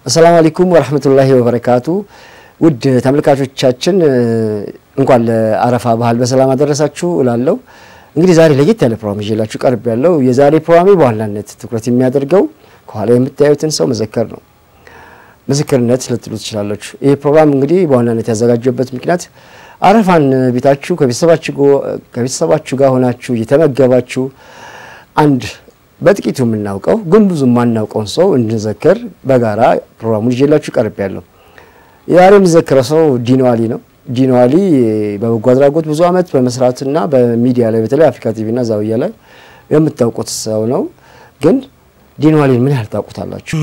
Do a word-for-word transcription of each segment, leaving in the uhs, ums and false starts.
السلام عليكم ورحمة الله وبركاته. ود ተመልካቾቻችን እንኳን ለአረፋ በዓል በሰላም አደረሳችሁ እላለሁ። እንግዲህ ዛሬ ለየት ያለ ፕሮግራም ይዤላችሁ ቀርብ ያለው የዛሬ ፕሮግራም በዋናነት ትኩረት የሚያደርገው ከኋላ የምታዩትን ሰው መዘከር ነው። መዘከርነት ልትሉት ይችላልችሁ። ይሄ ፕሮግራም እንግዲህ በዋናነት ያዘጋጀበት ምክንያት አረፋን ቤታችሁ ከቤተሰባችሁ ከቤተሰባችሁ ጋር ሆናችሁ እየተመገባችሁ አንድ በጥቂቱ የምናውቀው ግን ብዙ ማናውቀውን ሰው እንዘከር በጋራ ፕሮግራሙን ይዤላችሁ ቀርብ ያለው። ያሬም ዘከረው ሰው ዲኖ አሊ ነው። ዲኖ አሊ በበጎ አድራጎት ብዙ አመት በመስራትና በሚዲያ ላይ በተለይ አፍሪካ ቲቪ እና ዛውያ ላይ የምታውቁት ሰው ነው። ግን ዲኖ አሊ ምን ያህል ታውቁታላችሁ?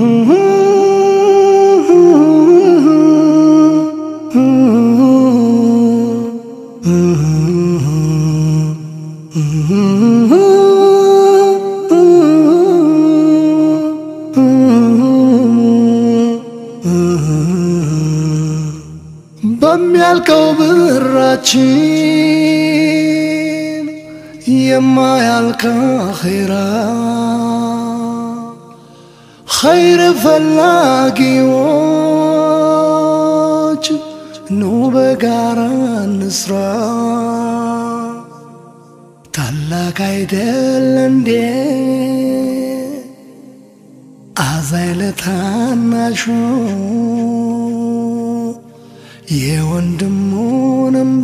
በሚያልቀው ብራችን የማያልቅ አኺራ ኸይር ፈላጊዎች ኑ በጋራ እንስራ። ታላቅ አይደል እንዴ አዛኝ ለታናሹ የወንድሙን እንባ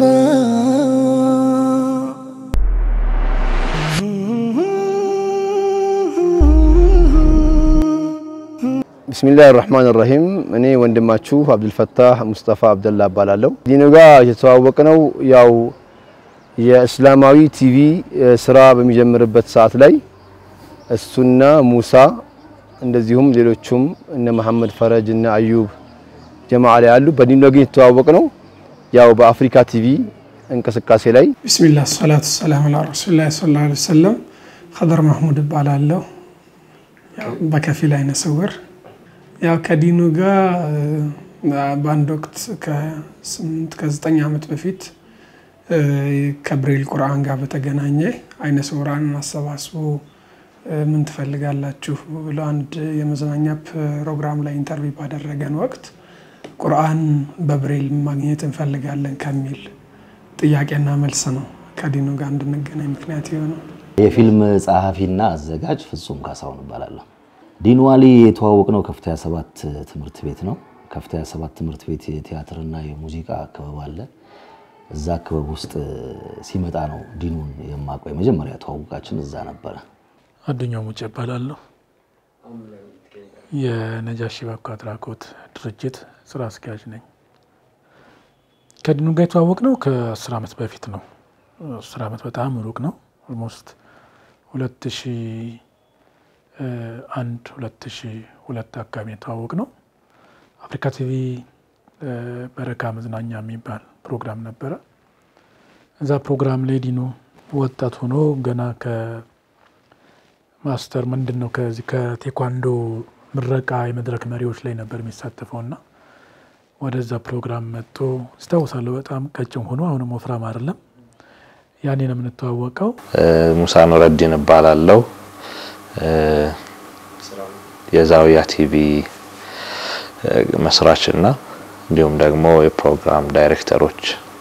بسم الله الرحمن الرحيم እኔ ወንድማችሁ አብዱልፈታህ ሙስጠፋ አብደላ ባላለው ዲኖ ጋር የተዋወቅነው ያው የእስላማዊ ቲቪ ስራ በሚጀምርበት ሰዓት ላይ እሱና ሙሳ እንደዚሁም ሌሎችም እነ መሐመድ ፈረጅ እና አዩብ ጀማዓ ላይ ያሉ በዲኖ ጋር የተዋወቅነው ያው በአፍሪካ ቲቪ እንቅስቃሴ ላይ ቢስሚላህ ሰላቱ ሰላም ዐላ ረሱላህ ሰለላሁ ዐለይሂ ወሰለም ኸደር መህሙድ ባላለው ያው በከፊል አይነ ሰውር ያው ከዲኖ ጋር ባንድ ወቅት ከ8 ከ9 አመት በፊት ከብሬል ቁርአን ጋር በተገናኘ አይነ ሰውራን አሰባስቦ ምን ትፈልጋላችሁ ብሎ አንድ የመዝናኛ ፕሮግራም ላይ ኢንተርቪው ባደረገን ወቅት ቁርአን በብሬል ማግኘት እንፈልጋለን ከሚል ጥያቄና መልስ ነው ከዲኖ ጋር እንድንገናኝ ምክንያት የሆነው። የፊልም ጸሐፊና አዘጋጅ ፍጹም ካሳውን ይባላል። ዲኖ አሊ የተዋወቅነው ከፍተኛ ሰባት ትምህርት ቤት ነው። ከፍተኛ ሰባት ትምህርት ቤት የቲያትርና የሙዚቃ ክበብ አለ። እዛ ክበብ ውስጥ ሲመጣ ነው ዲኖን የማውቀው። የመጀመሪያ ተዋውቃችን እዛ ነበር። አዱኛው ሙጬ ባላለው የነጃሺ በጎ አድራጎት ድርጅት ስራ አስኪያጅ ነኝ። ከዲኖ ጋር የተዋወቅነው ከ10 አመት በፊት ነው። አስር አመት በጣም ሩቅ ነው። ኦልሞስት ሁለት ሺህ አንድ ሁለት ሺህ ሁለት አካባቢ የተዋወቅነው አፍሪካ ቲቪ በረካ መዝናኛ የሚባል ፕሮግራም ነበረ። እዛ ፕሮግራም ላይ ዲኖ ወጣት ሆኖ ገና ከማስተር ምንድነው ከዚህ ከቴኳንዶ ምረቃ የመድረክ መሪዎች ላይ ነበር የሚሳተፈውና ወደዛ ፕሮግራም መጥቶ ስታውሳለሁ በጣም ቀጭን ሆኖ አሁንም ወፍራም አይደለም። ያኔ ነው የምንተዋወቀው። ሙሳ ኑረዲን ባላለው የዛውያ ቲቪ መስራችና እንዲሁም ደግሞ የፕሮግራም ዳይሬክተሮች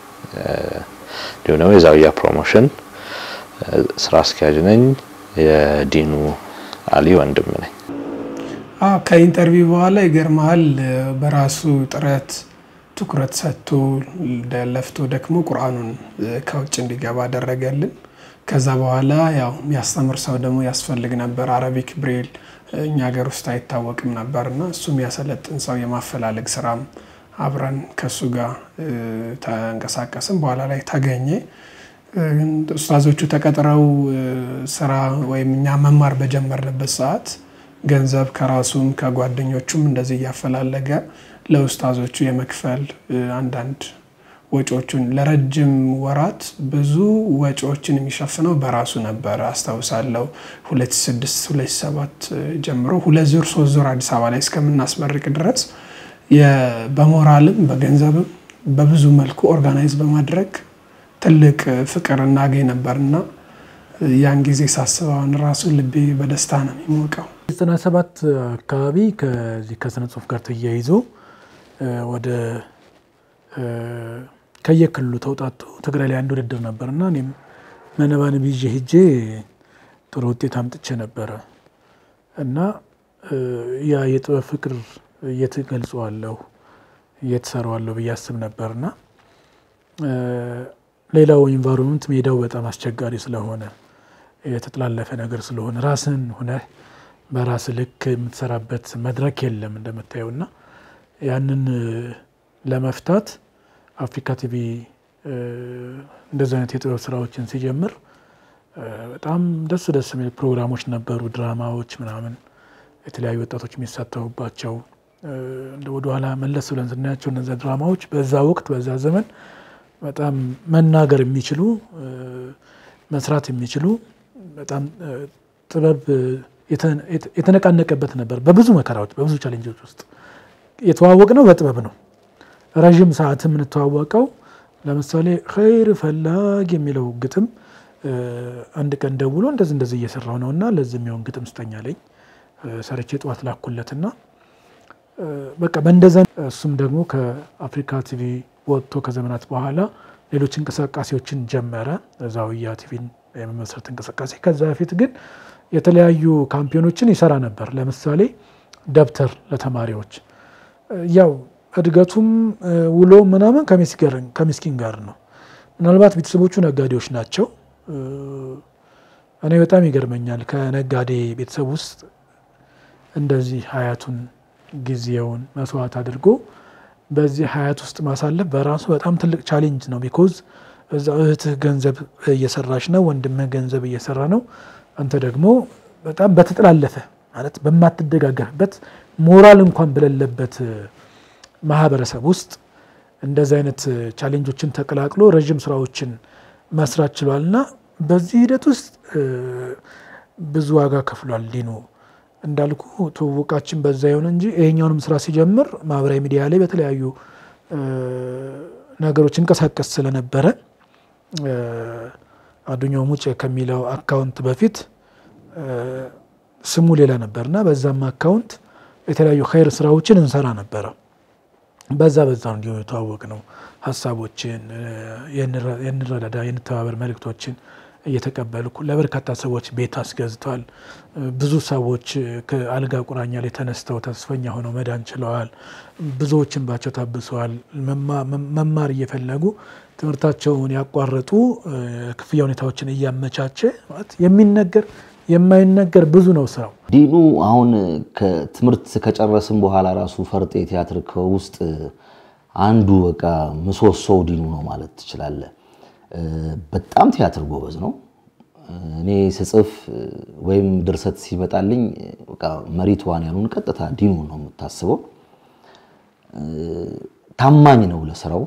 ዲኖ የዛውያ ፕሮሞሽን ስራ አስኪያጅ ነኝ። የዲኖ አሊ ወንድም ነኝ። አዎ ከኢንተርቪው በኋላ ይገርማል በራሱ ጥረት ትኩረት ሰጥቶ ለፍቶ ደክሞ ቁርአኑን ከውጭ እንዲገባ አደረገልን። ከዛ በኋላ ያው የሚያስተምር ሰው ደግሞ ያስፈልግ ነበር። አረቢክ ብሬል እኛ ሀገር ውስጥ አይታወቅም ነበርና እሱም ያሰለጥን ሰው የማፈላለግ ስራም አብረን ከሱ ጋር ተንቀሳቀስን። በኋላ ላይ ተገኘ። ኡስታዞቹ ተቀጥረው ስራ ወይም እኛ መማር በጀመርንበት ሰዓት ገንዘብ ከራሱም ከጓደኞቹም እንደዚህ ያፈላለገ ለኡስታዞቹ የመክፈል አንዳንድ ወጪዎችን ለረጅም ወራት ብዙ ወጪዎችን የሚሸፍነው በራሱ ነበር። አስተውሳለሁ ሁለት ሺህ ስድስት ሁለት ሺህ ሰባት ጀምሮ ሁለት ዙር ሶስት ዙር አዲስ አበባ ላይ እስከምናስመርቅ ድረስ በሞራልም በገንዘብም በብዙ መልኩ ኦርጋናይዝ በማድረግ ትልቅ ፍቅር እናገኝ ነበርና ያን ጊዜ ሳስበው ራሱ ልቤ በደስታ ነው የሚሞቀው። ዘጠና ሰባት አካባቢ ከዚህ ከስነ ጽሁፍ ጋር ተያይዞ ወደ ከየክልሉ ተውጣጡ ትግራይ ላይ አንድ ውድድር ነበርና እኔም መነባንብ ይዤ ሄጄ ጥሩ ውጤት አምጥቼ ነበረ እና ያ የጥበብ ፍቅር እየተገልጿለሁ እየተሰራዋለሁ በያስብ ነበርና ሌላው ኢንቫይሮንመንት ሜዳው በጣም አስቸጋሪ ስለሆነ የተጥላለፈ ነገር ስለሆነ ራስን ሆነ በራስ ልክ የምትሰራበት መድረክ የለም እንደምታዩና ያንን ለመፍታት አፍሪካ ቲቪ እንደዚህ አይነት የጥበብ ስራዎችን ሲጀምር በጣም ደስ ደስ የሚል ፕሮግራሞች ነበሩ ድራማዎች ምናምን የተለያዩ ወጣቶች የሚሳተፉባቸው እንደ ወደ ኋላ መለስ ብለን ስናያቸው እነዛ ድራማዎች በዛ ወቅት በዛ ዘመን በጣም መናገር የሚችሉ መስራት የሚችሉ በጣም ጥበብ የተነቃነቀበት ነበር በብዙ መከራዎች በብዙ ቻሌንጆች ውስጥ የተዋወቅነው በጥበብ ነው ረጅም ሰዓት ምን ተዋወቀው ለምሳሌ ኸይር ፈላጊ የሚለው ግጥም አንድ ቀን ደውሎ እንደዚህ እንደዚህ እየሰራው ነውና ለዚህ የሚሆን ግጥም ስጠኛ ላይ ሰርቼ ጧት ላኩለትና በቃ በእንደዛ እሱም ደግሞ ከአፍሪካ ቲቪ ወጥቶ ከዘመናት በኋላ ሌሎች እንቅስቃሴዎችን ጀመረ ዛውያ ቲቪን የመመስረት እንቅስቃሴ ከዛ በፊት ግን የተለያዩ ካምፒዮኖችን ይሰራ ነበር ለምሳሌ ደብተር ለተማሪዎች ያው እድገቱም ውሎ ምናምን ከሚስኪን ከሚስኪን ጋር ነው ምናልባት ቤተሰቦቹ ነጋዴዎች ናቸው እኔ በጣም ይገርመኛል ከነጋዴ ቤተሰብ ውስጥ እንደዚህ ሀያቱን ጊዜውን መስዋዕት አድርጎ በዚህ ሀያት ውስጥ ማሳለፍ በራሱ በጣም ትልቅ ቻሌንጅ ነው ቢኮዝ እዛ እህትህ ገንዘብ እየሰራች ነው ወንድምህ ገንዘብ እየሰራ ነው አንተ ደግሞ በጣም በተጥላለፈ ማለት በማትደጋገፍበት ሞራል እንኳን በሌለበት ማህበረሰብ ውስጥ እንደዚህ አይነት ቻሌንጆችን ተቀላቅሎ ረጅም ስራዎችን መስራት ችሏልና በዚህ ሂደት ውስጥ ብዙ ዋጋ ከፍሏል ዲኑ እንዳልኩ ተወቃችን በዛ ይሆን እንጂ ይሄኛውንም ስራ ሲጀምር ማህበራዊ ሚዲያ ላይ በተለያዩ ነገሮች እንቀሳቀስ ስለነበረ አዱኛው ሙጬ ከሚለው አካውንት በፊት ስሙ ሌላ ነበርና በዛም አካውንት የተለያዩ ኸይር ስራዎችን እንሰራ ነበር በዛ በዛ እንዲሁ ተዋወቅ ነው ሐሳቦችን የንረዳዳ የንተባበር መልእክቶችን እየተቀበልኩ ለበርካታ ሰዎች ቤት አስገዝቷል ብዙ ሰዎች ከአልጋ ቁራኛ ላይ ተነስተው ተስፈኛ ሆነው መዳን ችለዋል ብዙዎችን ባቸው ታብሰዋል መማር እየፈለጉ ትምርታቸውን ያቋረጡ ክፍያ ሁኔታዎችን እያመቻቸ ማለት የሚነገር የማይነገር ብዙ ነው ስራው ዲኑ አሁን ከትምርት ከጨረስን በኋላ ራሱ ፈርጤ ቲያትር ከውስጥ አንዱ በቃ ምሰሶው ዲኑ ነው ማለት ትችላለህ በጣም ቲያትር ጎበዝ ነው እኔ ስጽፍ ወይም ድርሰት ሲመጣልኝ በቃ መሪቷን ያሉን ቀጥታ ዲኑ ነው የምታስበው ታማኝ ነው ለስራው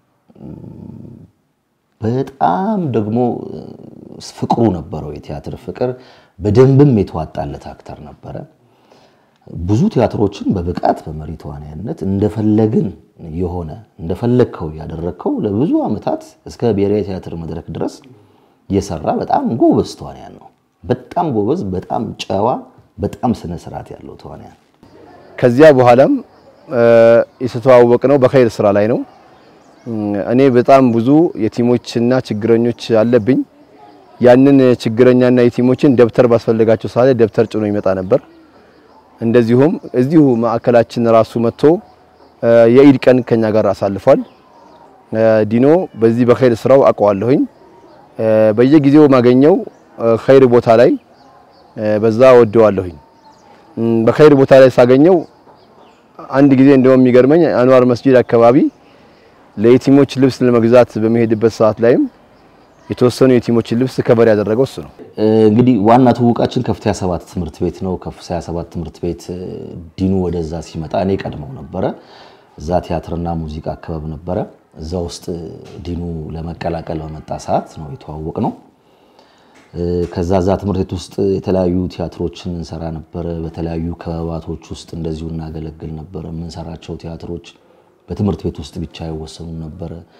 በጣም ደግሞ ፍቅሩ ነበረው የቲያትር ፍቅር በደንብም የተዋጣለት አክተር ነበረ ብዙ ቲያትሮችን በብቃት በመሪቷንያነት እንደፈለግን የሆነ እንደፈለከው ያደረከው ለብዙ አመታት እስከ ብሔራዊ ቲያትር መድረክ ድረስ የሰራ በጣም ጎበዝ ተዋናያን ነው በጣም ጎበዝ በጣም ጨዋ በጣም ስነ ስርዓት ያለው ተዋናያን ከዚያ በኋላም የተተዋወቅነው በኸይር ስራ ላይ ነው እኔ በጣም ብዙ የቲሞችና ችግረኞች አለብኝ ያንን ችግረኛና የቲሞችን ደብተር ባስፈልጋቸው ሳለ ደብተር ጭኖ ይመጣ ነበር እንደዚሁም እዚሁ ማዕከላችን ራሱ መጥቶ የኢድ ቀን ከኛ ጋር አሳልፏል ዲኖ በዚህ በኸይር ስራው አቋዋለሁኝ በየጊዜው ማገኘው ኸይር ቦታ ላይ በዛ ወደዋለሁኝ በኸይር ቦታ ላይ ሳገኘው አንድ ጊዜ እንደውም የሚገርመኝ አንዋር መስጂድ አካባቢ ለየቲሞች ልብስ ለመግዛት በመሄድበት ሰዓት ላይም የተወሰኑ የቲሞች ልብስ ከበር ያደረገው እሱ ነው እንግዲህ ዋና ተውቃችን ከፍተኛ ሰባት ትምርት ቤት ነው ከፍተኛ ሰባት ትምርት ቤት ዲኑ ወደዛ ሲመጣ እኔ ቀድመው ነበር እዛ ቲያትርና ሙዚቃ አከባብ ነበር እዛ ውስጥ ዲኑ ለመቀላቀል በመጣ ሰዓት ነው የተዋወቅ ነው ከዛ ዛ ትምርት ቤት ውስጥ የተለያዩ ቲያትሮችን እንሰራ ነበር በተለያዩ ከባባቶች ውስጥ እንደዚሁ እናገለግል ነበር ምን ሰራቸው ቲያትሮች በትምርት ቤት ውስጥ ብቻ አይወሰኑ ነበር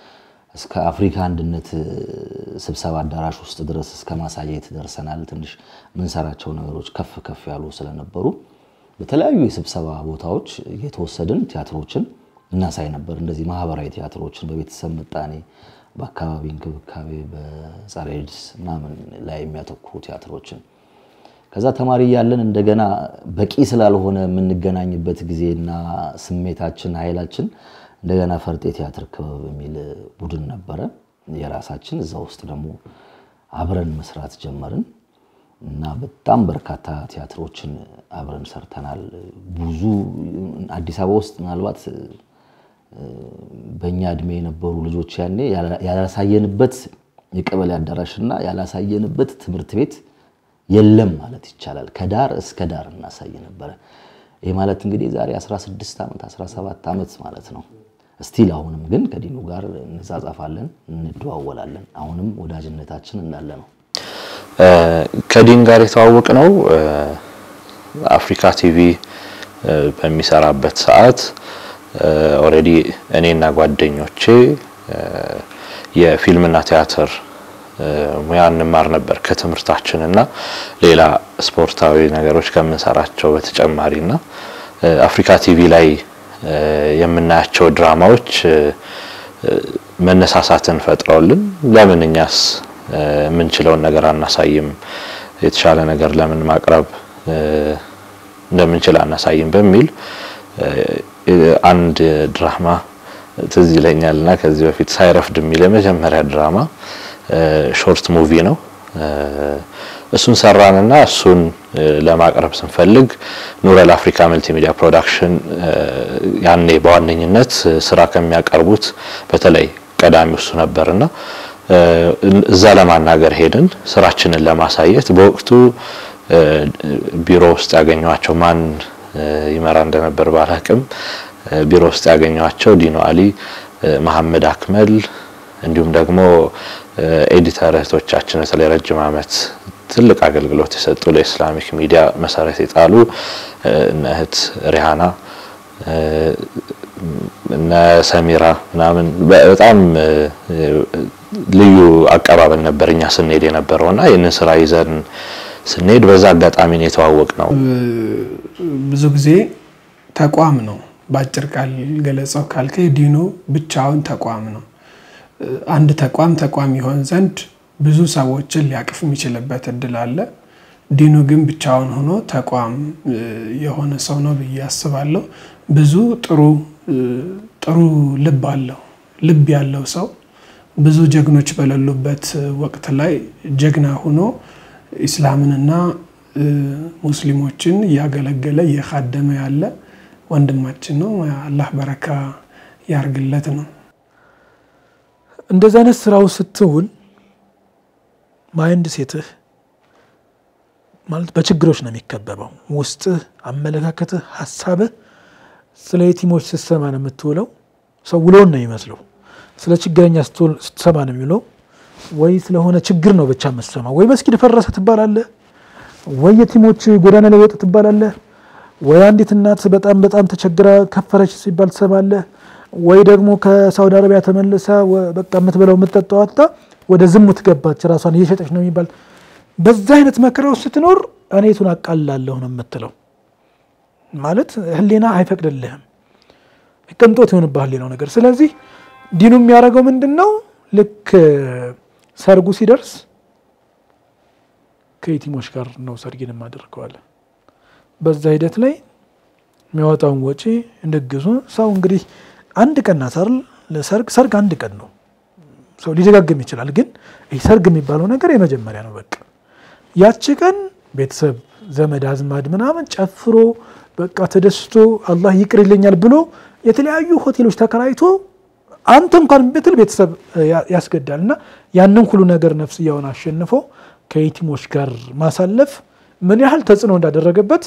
እስከ አፍሪካ አንድነት ስብሰባ አዳራሽ ውስጥ ድረስ እስከ ማሳየት ደርሰናል ትንሽ ምን ሰራቸው ነገሮች ከፍ ከፍ ያሉ ስለነበሩ በተለያዩ የስብሰባ ቦታዎች የተወሰደን ቲያትሮችን እናሳይ ነበር እንደዚህ ማህበራዊ ቲያትሮችን በቤተሰብ ምጣኔ በአካባቢ እንክብካቤ በጸረ ኤድስ ምናምን ላይ የሚያተኩሩ ቲያትሮችን ከዛ ተማሪ ያለን እንደገና በቂ ስላልሆነ የምንገናኝበት ጊዜና ስሜታችን ኃይላችን እንደገና ፈርጤ ቲያትር ክበብ የሚል ቡድን ነበረ የራሳችን እዛ ውስጥ ደግሞ አብረን መስራት ጀመርን እና በጣም በርካታ ቲያትሮችን አብረን ሰርተናል ብዙ አዲስ አበባ ውስጥ ምናልባት በእኛ እድሜ የነበሩ ልጆች ያኔ ያላሳየንበት የቀበሌ አዳራሽና ያላሳየንበት ትምህርት ቤት የለም ማለት ይቻላል ከዳር እስከ ዳር እናሳየ ነበር ይሄ ማለት እንግዲህ ዛሬ አስራ ስድስት አመት አስራ ሰባት አመት ማለት ነው ስቲል አሁንም ግን ከዲኑ ጋር እንጻጻፋለን እንደዋወላለን አሁንም ወዳጅነታችን እንዳለ ነው ከዲን ጋር የተዋወቅ ነው አፍሪካ ቲቪ በሚሰራበት ሰዓት ኦሬዲ እኔና ጓደኞቼ የፊልምና ቲያትር ሙያ እንማር ነበር ከትምርታችንና ሌላ ስፖርታዊ ነገሮች ከመንሰራቸው በተጨማሪና አፍሪካ ቲቪ ላይ የምናያቸው ድራማዎች መነሳሳትን ፈጥረውልን ለምንኛስ ምንችለውን ነገር አናሳይም የተሻለ ነገር ለምን ማቅረብ እንደምንችል አናሳይም በሚል አንድ ድራማ ትዝ ይለኛልና ከዚህ በፊት ሳይረፍድ የሚል የመጀመሪያ ድራማ ሾርት ሙቪ ነው እሱን ሰራንና እሱን ለማቅረብ ስንፈልግ ኑረል አፍሪካ መልቲሚዲያ ፕሮዳክሽን ያኔ በዋነኝነት ስራ ከሚያቀርቡት በተለይ ቀዳሚው እሱ ነበርና እዛ ለማናገር ሄድን ስራችንን ለማሳየት በወቅቱ ቢሮ ውስጥ ያገኘዋቸው ማን ይመራ እንደነበር ባላቅም ቢሮ ውስጥ ያገኘዋቸው ዲኖ አሊ መሐመድ አክመል እንዲሁም ደግሞ ኤዲተር እህቶቻችን ስለይ ረጅም አመት ትልቅ አገልግሎት የሰጡ ለኢስላሚክ ሚዲያ መሰረት የጣሉ እህት ሪሃና እና ሰሚራ ምናምን በጣም ልዩ አቀባበል ነበርኛ ስንሄድ የነበረውና የነን ስራ ይዘን ስንሄድ በዛ አጋጣሚ ነው የተዋወቅነው ብዙ ጊዜ ተቋም ነው ባጭር ቃል ገለጻው ካልከ ዲኖ ብቻውን ተቋም ነው አንድ ተቋም ተቋም ይሆን ዘንድ ብዙ ሰዎችን ሊያቅፍ የሚችልበት እድል አለ ዲኖ ግን ብቻውን ሆኖ ተቋም የሆነ ሰው ነው በያስባለሁ ብዙ ጥሩ ጥሩ ልብ አለው ልብ ያለው ሰው ብዙ ጀግኖች በለሉበት ወቅት ላይ ጀግና ሆኖ እስላምንና ሙስሊሞችን ያገለገለ የኻደመ ያለ ወንድማችን ነው አላህ በረካ ያርግለት ነው እንደዛ አይነት ስራው ስትውል ማይንድ ሴትህ ማለት በችግሮች ነው የሚከበበው ውስጥ አመለካከተ ሐሳብ ስለ የቲሞች ሲሰማ ነው የምትውለው ሰው ውሎን ነው ይመስለው ስለ ችግረኛ ስትሰማ ነው የሚውለው ወይ ስለሆነ ችግር ነው ብቻ መስማው ወይ መስጊድ ፈረሰ ተባላለ ወይ የቲሞች ጎዳና ላይ ወጣ ተባላለ ወይ አንዲት እናት በጣም በጣም ተቸግራ ከፈረች ሲባል ተሰማለ ወይ ደግሞ ከሳውዲ አረቢያ ተመለሰ በቃ የምትበላው የምትጠጣው አጣ ወደ ዝሙት ገባች ራሷን እየሸጠች ነው የሚባል በዛ አይነት መከራው ስትኖር እኔቱን አቃላለሁ ነው የምትለው ማለት ህሊና አይፈቅድልህም ቅንጦት ይሆንብሃል ሌላው ነገር ስለዚህ ዲኑ የሚያረጋው ምንድነው ልክ ሰርጉ ሲደርስ ከየቲሞች ጋር ነው ሰርግን ማድረጋለ በዛ ሂደት ላይ የሚያወጣው ወጪ እንደግዙ ሰው እንግዲህ አንድ ቀን አሰርል ለሰርግ ሰርግ አንድ ቀን ነው ሰው ሊደጋግም ይችላል ግን ይሄ ሰርግ የሚባለው ነገር የመጀመሪያ ነው በቃ ያቺ ቀን ቤተሰብ ዘመድ አዝማድ ምናምን ጨፍሮ በቃ ተደስቶ አላህ ይቅርልኛል ብሎ የተለያዩ ሆቴሎች ተከራይቶ አንተ እንኳን በትል ቤተሰብ ያስገዳልና ያንን ሁሉ ነገር ነፍስያውን አሸንፎ ከየቲሞች ጋር ማሳለፍ ምን ያህል ተጽኖ እንዳደረገበት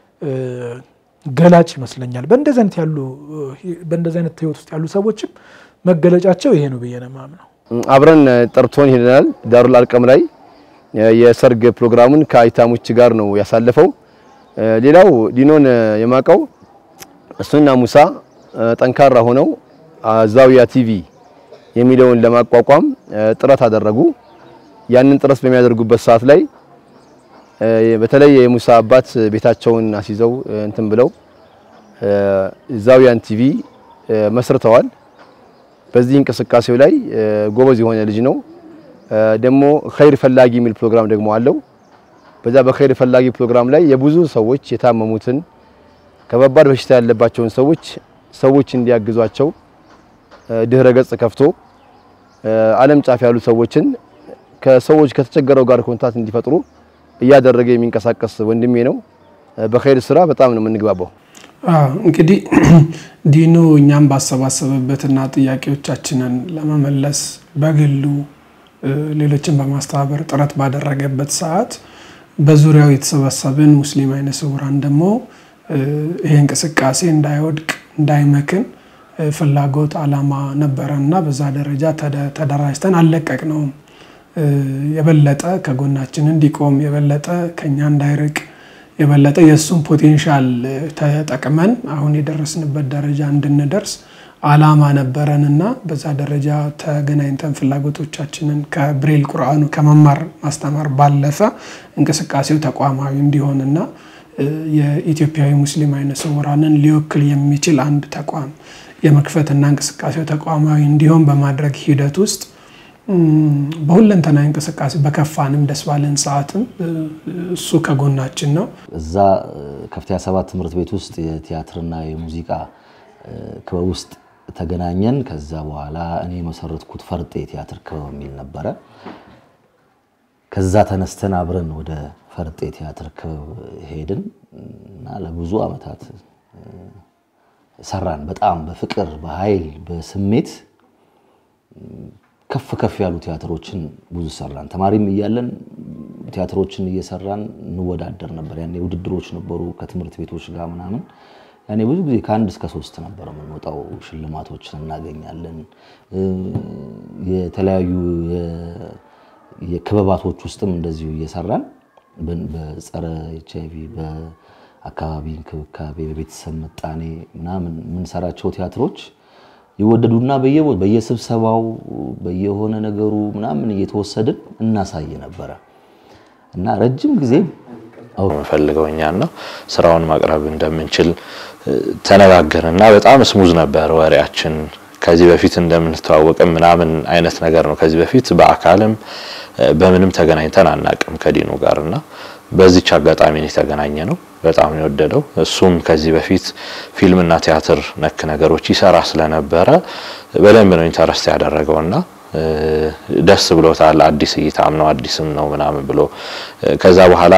ገላጭ ይመስለኛል በእንደዚህ አይነት ያሉ በእንደዚህ አይነት ህይወት ውስጥ ያሉ ሰዎችም መገለጫቸው ይሄ ነው በየነማም ነው አብረን ጠርቶን ሄደናል ዳሩል አርቀም ላይ የሰርግ ፕሮግራሙን ከአይታሞች ጋር ነው ያሳለፈው ሌላው ዲኖን የማቀው እሱና ሙሳ ጠንካራ ሆነው ዛውያ ቲቪ የሚለውን ለማቋቋም ጥረት አደረጉ። ያንን ጥረት በሚያደርጉበት ሰዓት ላይ በተለይ የሙሳ አባት ቤታቸውን አስይዘው እንትን ብለው ዛውያን ቲቪ መስርተዋል። በዚህ እንቅስቃሴው ላይ ጎበዝ የሆነ ልጅ ነው። ደግሞ ኸይር ፈላጊ የሚል ፕሮግራም ደግሞ አለው። በዛ በኸይር ፈላጊ ፕሮግራም ላይ የብዙ ሰዎች የታመሙትን ከባባድ በሽታ ያለባቸውን ሰዎች ሰዎች እንዲያግዟቸው ድህረ ገጽ ከፍቶ ዓለም ጫፍ ያሉ ሰዎችን ከሰዎች ከተቸገረው ጋር ኮንታክት እንዲፈጥሩ እያደረገ የሚንቀሳቀስ ወንድሜ ነው። በኸይር ስራ በጣም ነው የምንግባባው። አዎ እንግዲህ ዲኑ እኛም ባሰባሰበበትና ጥያቄዎቻችንን ለመመለስ በግሉ ሌሎችን በማስተባበር ጥረት ባደረገበት ሰዓት በዙሪያው የተሰበሰብን ሙስሊም አይነ ስውራን ደግሞ ይሄ እንቅስቃሴ እንዳይወድቅ እንዳይመክን ፍላጎት አላማ ነበረና በዛ ደረጃ ተደራጅተን አለቀቅነው። የበለጠ ከጎናችን እንዲቆም የበለጠ ከኛ እንዳይርቅ የበለጠ የሱን ፖቴንሻል ተጠቅመን አሁን የደረስንበት ደረጃ እንድንደርስ አላማ ነበረንና በዛ ደረጃ ተገናኝተን ፍላጎቶቻችንን ከብሬል ቁርአኑ ከመማር ማስተማር ባለፈ እንቅስቃሴው ተቋማዊ እንዲሆንና የኢትዮጵያዊ ሙስሊም አይነ ስውራንን ሊወክል የሚችል አንድ ተቋም የመክፈትና እንቅስቃሴው ተቋማዊ እንዲሆን በማድረግ ሂደት ውስጥ በሁለንተና እንቅስቃሴ በከፋንም ደስ ባለን ሰዓትም እሱ ከጎናችን ነው። እዛ ከፍተኛ ሰባት ትምህርት ቤት ውስጥ የቲያትርና የሙዚቃ ክበብ ውስጥ ተገናኘን። ከዛ በኋላ እኔ መሰረትኩት ፈርጤ ቲያትር ክበብ የሚል ነበረ። ከዛ ተነስተን አብረን ወደ ፈርጤ ቲያትር ክበብ ሄድን እና ለብዙ አመታት ሰራን። በጣም በፍቅር በኃይል በስሜት ከፍ ከፍ ያሉ ቲያትሮችን ብዙ ሰራን። ተማሪም እያለን ቲያትሮችን እየሰራን እንወዳደር ነበር። ያኔ ውድድሮች ነበሩ ከትምህርት ቤቶች ጋር ምናምን። ያኔ ብዙ ጊዜ ከአንድ እስከ ሶስት ነበር የምንወጣው። ሽልማቶችን እናገኛለን። የተለያዩ የክበባቶች ውስጥም እንደዚሁ እየሰራን በጸረ ኤች አይ ቪ በአካባቢ እንክብካቤ በቤተሰብ ምጣኔ ምናምን ምን ሰራቸው ቲያትሮች ይወደዱና በየቦታው በየስብሰባው በየሆነ ነገሩ ምናምን እየተወሰድን እናሳይ ነበር እና ረጅም ጊዜ አው ፈልገውኛል ነው ስራውን ማቅረብ እንደምንችል ተነጋገርና በጣም ስሙዝ ነበር ወሬያችን። ከዚህ በፊት እንደምንተዋወቅ ምናምን አይነት ነገር ነው። ከዚህ በፊት በአካልም በምንም ተገናኝተን አናቅም ከዲኑ ጋርና በዚህ አጋጣሚ ነው ተገናኘነው። በጣም ነው ወደደው። እሱም ከዚህ በፊት ፊልምና ቲያትር ነክ ነገሮች ይሰራ ስለነበረ በደንብ ነው ኢንተረስት ያደረገውና ደስ ብሎታል። አዲስ እይታም ነው አዲስም ነው ምናምን ብሎ ከዛ በኋላ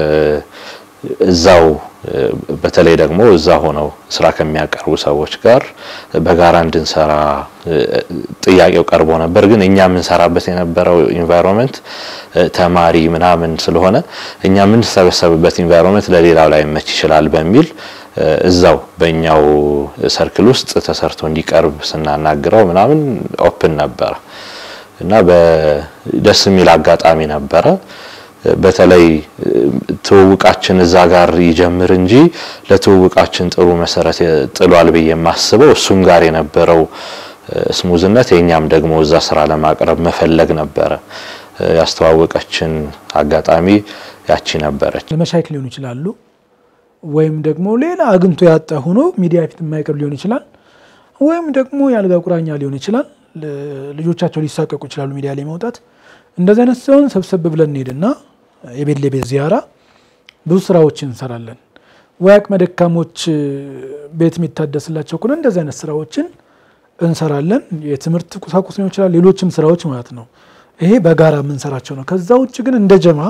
እዛው በተለይ ደግሞ እዛ ሆነው ስራ ከሚያቀርቡ ሰዎች ጋር በጋራ እንድንሰራ ጥያቄው ቀርቦ ነበር። ግን እኛ ምን ሰራበት የነበረው ኢንቫይሮንመንት ተማሪ ምናምን ስለሆነ እኛ ምን ሰበሰብበት ኢንቫይሮንመንት ለሌላው ላይ መች ይችላል በሚል እዛው በእኛው ሰርክል ውስጥ ተሰርቶ እንዲቀርብ ስናናግረው ምናምን ኦፕን ነበር እና በደስ የሚል አጋጣሚ ነበረ። በተለይ ተውውቃችን እዛ ጋር ይጀምር እንጂ ለተውውቃችን ጥሩ መሰረት ጥሏል በየ ማስበው እሱም ጋር የነበረው ስሙዝነት የኛም ደግሞ እዛ ስራ ለማቅረብ መፈለግ ነበር። ያስተዋወቀችን አጋጣሚ ያቺ ነበረች። ለመሻይክ ሊሆን ይችላል ወይም ደግሞ ሌላ አግንቶ ያጣ ሆኖ ሚዲያ ፊት የማይቀርብ ሊሆን ይችላል ወይም ደግሞ ያልጋ ቁራኛ ሊሆን ይችላል። ልጆቻቸው ሊሳቀቁ ይችላሉ ሚዲያ ላይ መውጣት። እንደዚህ አይነት ሰውን ሰብሰብ ብለን ሄድና የቤት ለቤት ዚያራ ብዙ ስራዎችን እንሰራለን። ወያቅ መደካሞች ቤት የሚታደስላቸው ከሆነ እንደዚህ አይነት ስራዎችን እንሰራለን። የትምህርት ቁሳቁስ ሊሆን ይችላል ሌሎችም ስራዎች ማለት ነው። ይሄ በጋራ የምንሰራቸው ነው። ከዛ ውጭ ግን እንደ ጀማ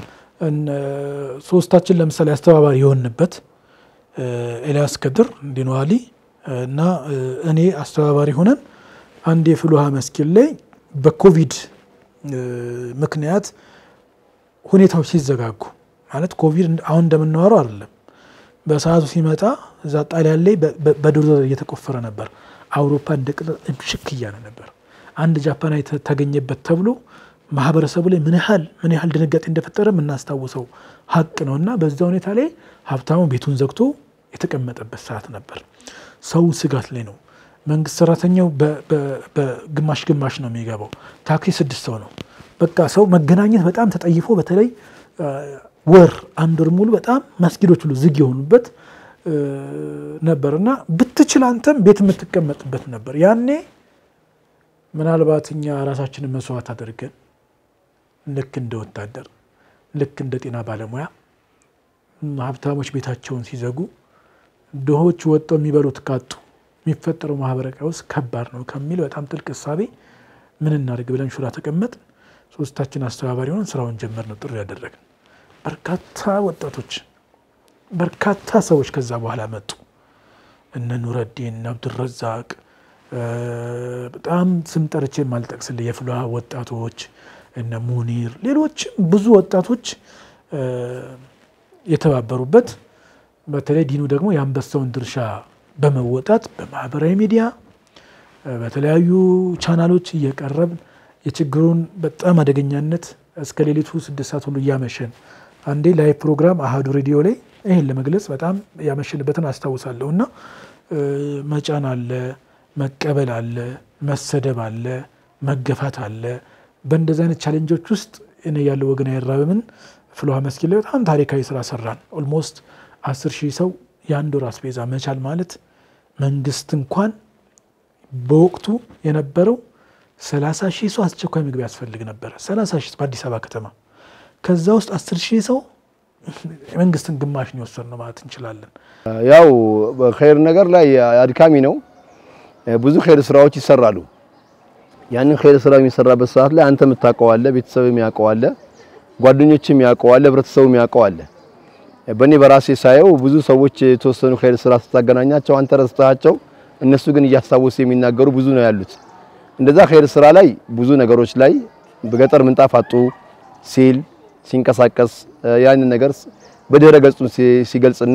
ሶስታችን ለምሳሌ አስተባባሪ የሆንበት ኤልያስ ከድር ዲኑ አሊ እና እኔ አስተባባሪ ሆነን አንድ የፍሉሃ መስኪን ላይ በኮቪድ ምክንያት ሁኔታው ሲዘጋጉ ማለት ኮቪድ አሁን እንደምናወራው አይደለም። በሰዓቱ ሲመጣ እዛ ጣሊያን ላይ በዶዘር እየተቆፈረ ነበር። አውሮፓ እንደቅጥ እብሽክ እያለ ነበር። አንድ ጃፓናዊ ተገኘበት ተብሎ ማህበረሰቡ ላይ ምን ያህል ምን ያህል ድንጋጤ እንደፈጠረ ምናስተዋውሰው ሀቅ ነውና በዛ ሁኔታ ላይ ሀብታሙ ቤቱን ዘግቶ የተቀመጠበት ሰዓት ነበር። ሰው ስጋት ላይ ነው። መንግስት ሰራተኛው በግማሽ ግማሽ ነው የሚገባው ታክሲ ስድስት ሰው ነው በቃ ሰው መገናኘት በጣም ተጠይፎ በተለይ ወር አንድ ወር ሙሉ በጣም መስጊዶች ሁሉ ዝግ የሆኑበት ነበርና ብትችል አንተም ቤት የምትቀመጥበት ነበር ያኔ ምናልባት እኛ ራሳችንን መስዋዕት አድርገን ልክ እንደ ወታደር ልክ እንደ ጤና ባለሙያ ሀብታሞች ቤታቸውን ሲዘጉ ድሆች ወጥተው የሚበሉት ካጡ የሚፈጠረው ማህበረቀውስ ከባድ ነው ከሚል በጣም ጥልቅ ሐሳቤ ምን እናድርግ ብለን ሹራ ተቀመጥ ሶስታችን አስተባባሪ ሆነን ስራውን ጀመርነው ጥሪ ያደረግን በርካታ ወጣቶች በርካታ ሰዎች ከዛ በኋላ መጡ እነ ኑረዲን አብዱረዛቅ በጣም ስም ጠርቼ ማልጠቅስልህ የፍሏ ወጣቶች እነ ሙኒር ሌሎች ብዙ ወጣቶች የተባበሩበት በተለይ ዲኑ ደግሞ ያንበሳውን ድርሻ በመወጣት በማህበራዊ ሚዲያ በተለያዩ ቻናሎች እየቀረብን የችግሩን በጣም አደገኛነት እስከ ሌሊቱ ስድስት ሰዓት ሁሉ ያመሸን አንዴ ላይ ፕሮግራም አሃዱ ሬዲዮ ላይ ይሄን ለመግለጽ በጣም ያመሸንበትን አስተዋውሳለሁና መጫን አለ መቀበል አለ መሰደብ አለ መገፋት አለ በእንደዚህ አይነት ቻሌንጆች ውስጥ እኔ ያለው ወገን አይራበምን ፍሎሃ መስጊድ ላይ በጣም ታሪካዊ ስራ ሰራን ኦልሞስት አስር ሺህ ሰው ያንዱ ራስ ቤዛ መቻል ማለት መንግስት እንኳን በወቅቱ የነበረው ሰላሳ ሺህ ሰው አስቸኳይ ምግብ ያስፈልግ ነበር ሰላሳ ሺህ በአዲስ አበባ ከተማ ከዛ ውስጥ አስር ሺህ ሰው መንግስትን ግማሽ ነው ወሰነው ማለት እንችላለን ያው በኸይር ነገር ላይ አድካሚ ነው ብዙ ኸይር ስራዎች ይሰራሉ ያንን ኸይር ስራ የሚሰራበት ሰዓት ላይ አንተ የምታቀዋለ ቤተሰብም ያቀዋለ ጓደኞችም ያቀዋለ ህብረተሰቡም ያቀዋለ በእኔ በራሴ ሳየው ብዙ ሰዎች የተወሰኑ ኸይር ስራ ስታገናኛቸው አንተ ረስተሃቸው እነሱ ግን እያስታወሱ የሚናገሩ ብዙ ነው ያሉት እንደዛ ኸይር ስራ ላይ ብዙ ነገሮች ላይ በገጠር ምንጣፍ አጡ ሲል ሲንቀሳቀስ ያንን ነገር በድህረ ገጹ ሲገልጽና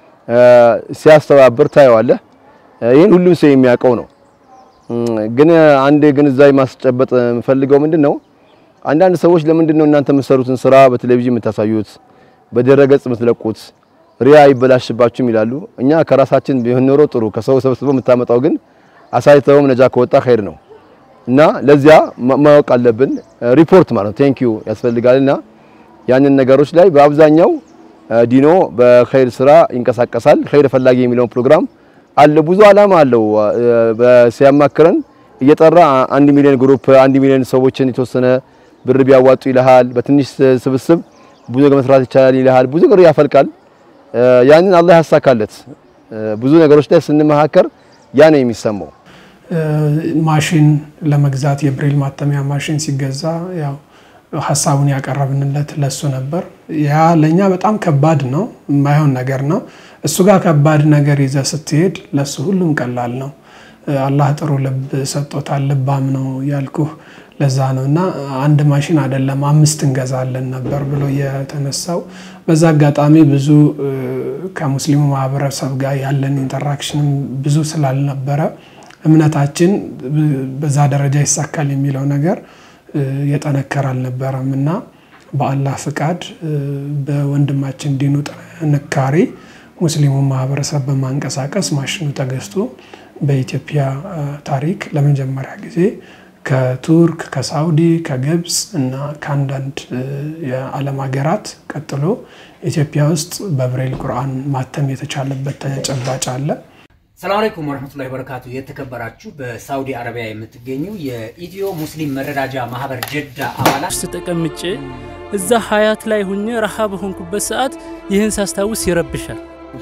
ሲያስተባብር ታየዋለ ይሄን ሁሉም ሰው የሚያቀው ነው ግን አንድ ግን እዛይ ማስጨበጥ ፈልገው ምንድነው አንዳንድ ሰዎች ለምንድነው እናንተ የምትሰሩትን ስራ በቴሌቪዥን የምታሳዩት በድህረ ገጽ የምትለቁት ሪያ ይበላሽባችሁም ይላሉ እኛ ከራሳችን ቢሆን ኖሮ ጥሩ ከሰው ሰብስበው የምታመጣው ግን አሳይተውም ነጃ ከወጣ ኸይር ነው እና ለዚያ ማወቅ አለብን ሪፖርት ማለት ቴንክ ዩ ያስፈልጋልና ያንን ነገሮች ላይ በአብዛኛው ዲኖ በኸይር ስራ ይንቀሳቀሳል ኸይር ፈላጊ የሚለው ፕሮግራም አለ ብዙ አላማ አለው በሲያማክረን እየጠራ አንድ ሚሊዮን ግሩፕ አንድ ሚሊዮን ሰዎችን የተወሰነ ብር ቢያዋጡ ይልሃል በትንሽ ስብስብ ብዙ ነገር መስራት ይቻላል ይልሃል ብዙ ነገር ያፈልቃል ያንን አላህ ያሳካለት ብዙ ነገሮች ላይ ስንመሃከር ያ ነው የሚሰማው ማሽን ለመግዛት የብሬል ማተሚያ ማሽን ሲገዛ ያው ሐሳቡን ያቀረብንለት ለሱ ነበር ያ ለኛ በጣም ከባድ ነው የማይሆን ነገር ነው እሱ ጋር ከባድ ነገር ይዘ ስትሄድ ለሱ ሁሉም ቀላል ነው አላህ ጥሩ ልብ ሰጥቶታል ልባም ነው ያልኩህ ለዛ ነውና አንድ ማሽን አይደለም አምስት እንገዛለን ነበር ብሎ የተነሳው በዛ አጋጣሚ ብዙ ከሙስሊሙ ማህበረሰብ ጋር ያለን ኢንተራክሽን ብዙ ስላልነበረ እምነታችን በዛ ደረጃ ይሳካል የሚለው ነገር የጠነከራል ነበርምና በአላህ ፍቃድ በወንድማችን ዲኑ ጥንካሬ ሙስሊሙ ማህበረሰብ በማንቀሳቀስ ማሽኑ ተገዝቶ በኢትዮጵያ ታሪክ ለመጀመሪያ ጊዜ ከቱርክ ከሳውዲ ከግብጽ እና ከአንዳንድ የዓለም ሀገራት ቀጥሎ ኢትዮጵያ ውስጥ በብሬል ቁርአን ማተም የተቻለበት ተጨባጭ አለ ሰላም አለይኩም ወራህመቱላሂ ወበረካቱ የተከበራችሁ በሳውዲ አረቢያ የምትገኙ የኢትዮ ሙስሊም መረዳጃ ማህበር ጀዳ አባላት ተጠቀምጬ እዛ ሀያት ላይ ሆኜ ረሃብ ሆንኩበት ሰዓት ይህን ሳስታውስ ይረብሻል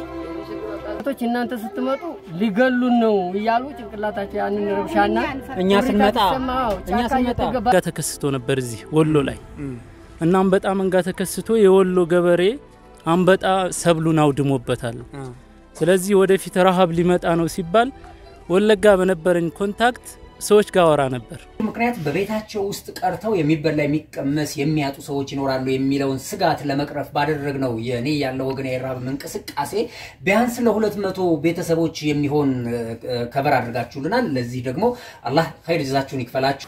ቶች እናንተ ስትመጡ ሊገሉን ነው ይያሉ ጭንቅላታቸው ያንን ረብሻና እኛ ስንመጣ እኛ ስንመጣ ጋር ተከስቶ ነበር እዚህ ወሎ ላይ እና አንበጣ መንጋ ተከስቶ የወሎ ገበሬ አንበጣ ሰብሉን አውድሞበታል ስለዚህ ወደፊት ረሃብ ሊመጣ ነው ሲባል ወለጋ በነበረኝ ኮንታክት ሰዎች ጋር ወራ ነበር ምክንያት በቤታቸው ውስጥ ቀርተው የሚበላ የሚቀመስ የሚያጡ ሰዎች ይኖራሉ የሚለውን ስጋት ለመቅረፍ ባደረግነው የኔ ያለው ወገን የራብ እንቅስቃሴ ቢያንስ ለሁለት መቶ ቤተሰቦች የሚሆን ከበር አድርጋችሁልናል ለዚህ ደግሞ አላህ ኸይር ጀዛችሁን ይክፈላችሁ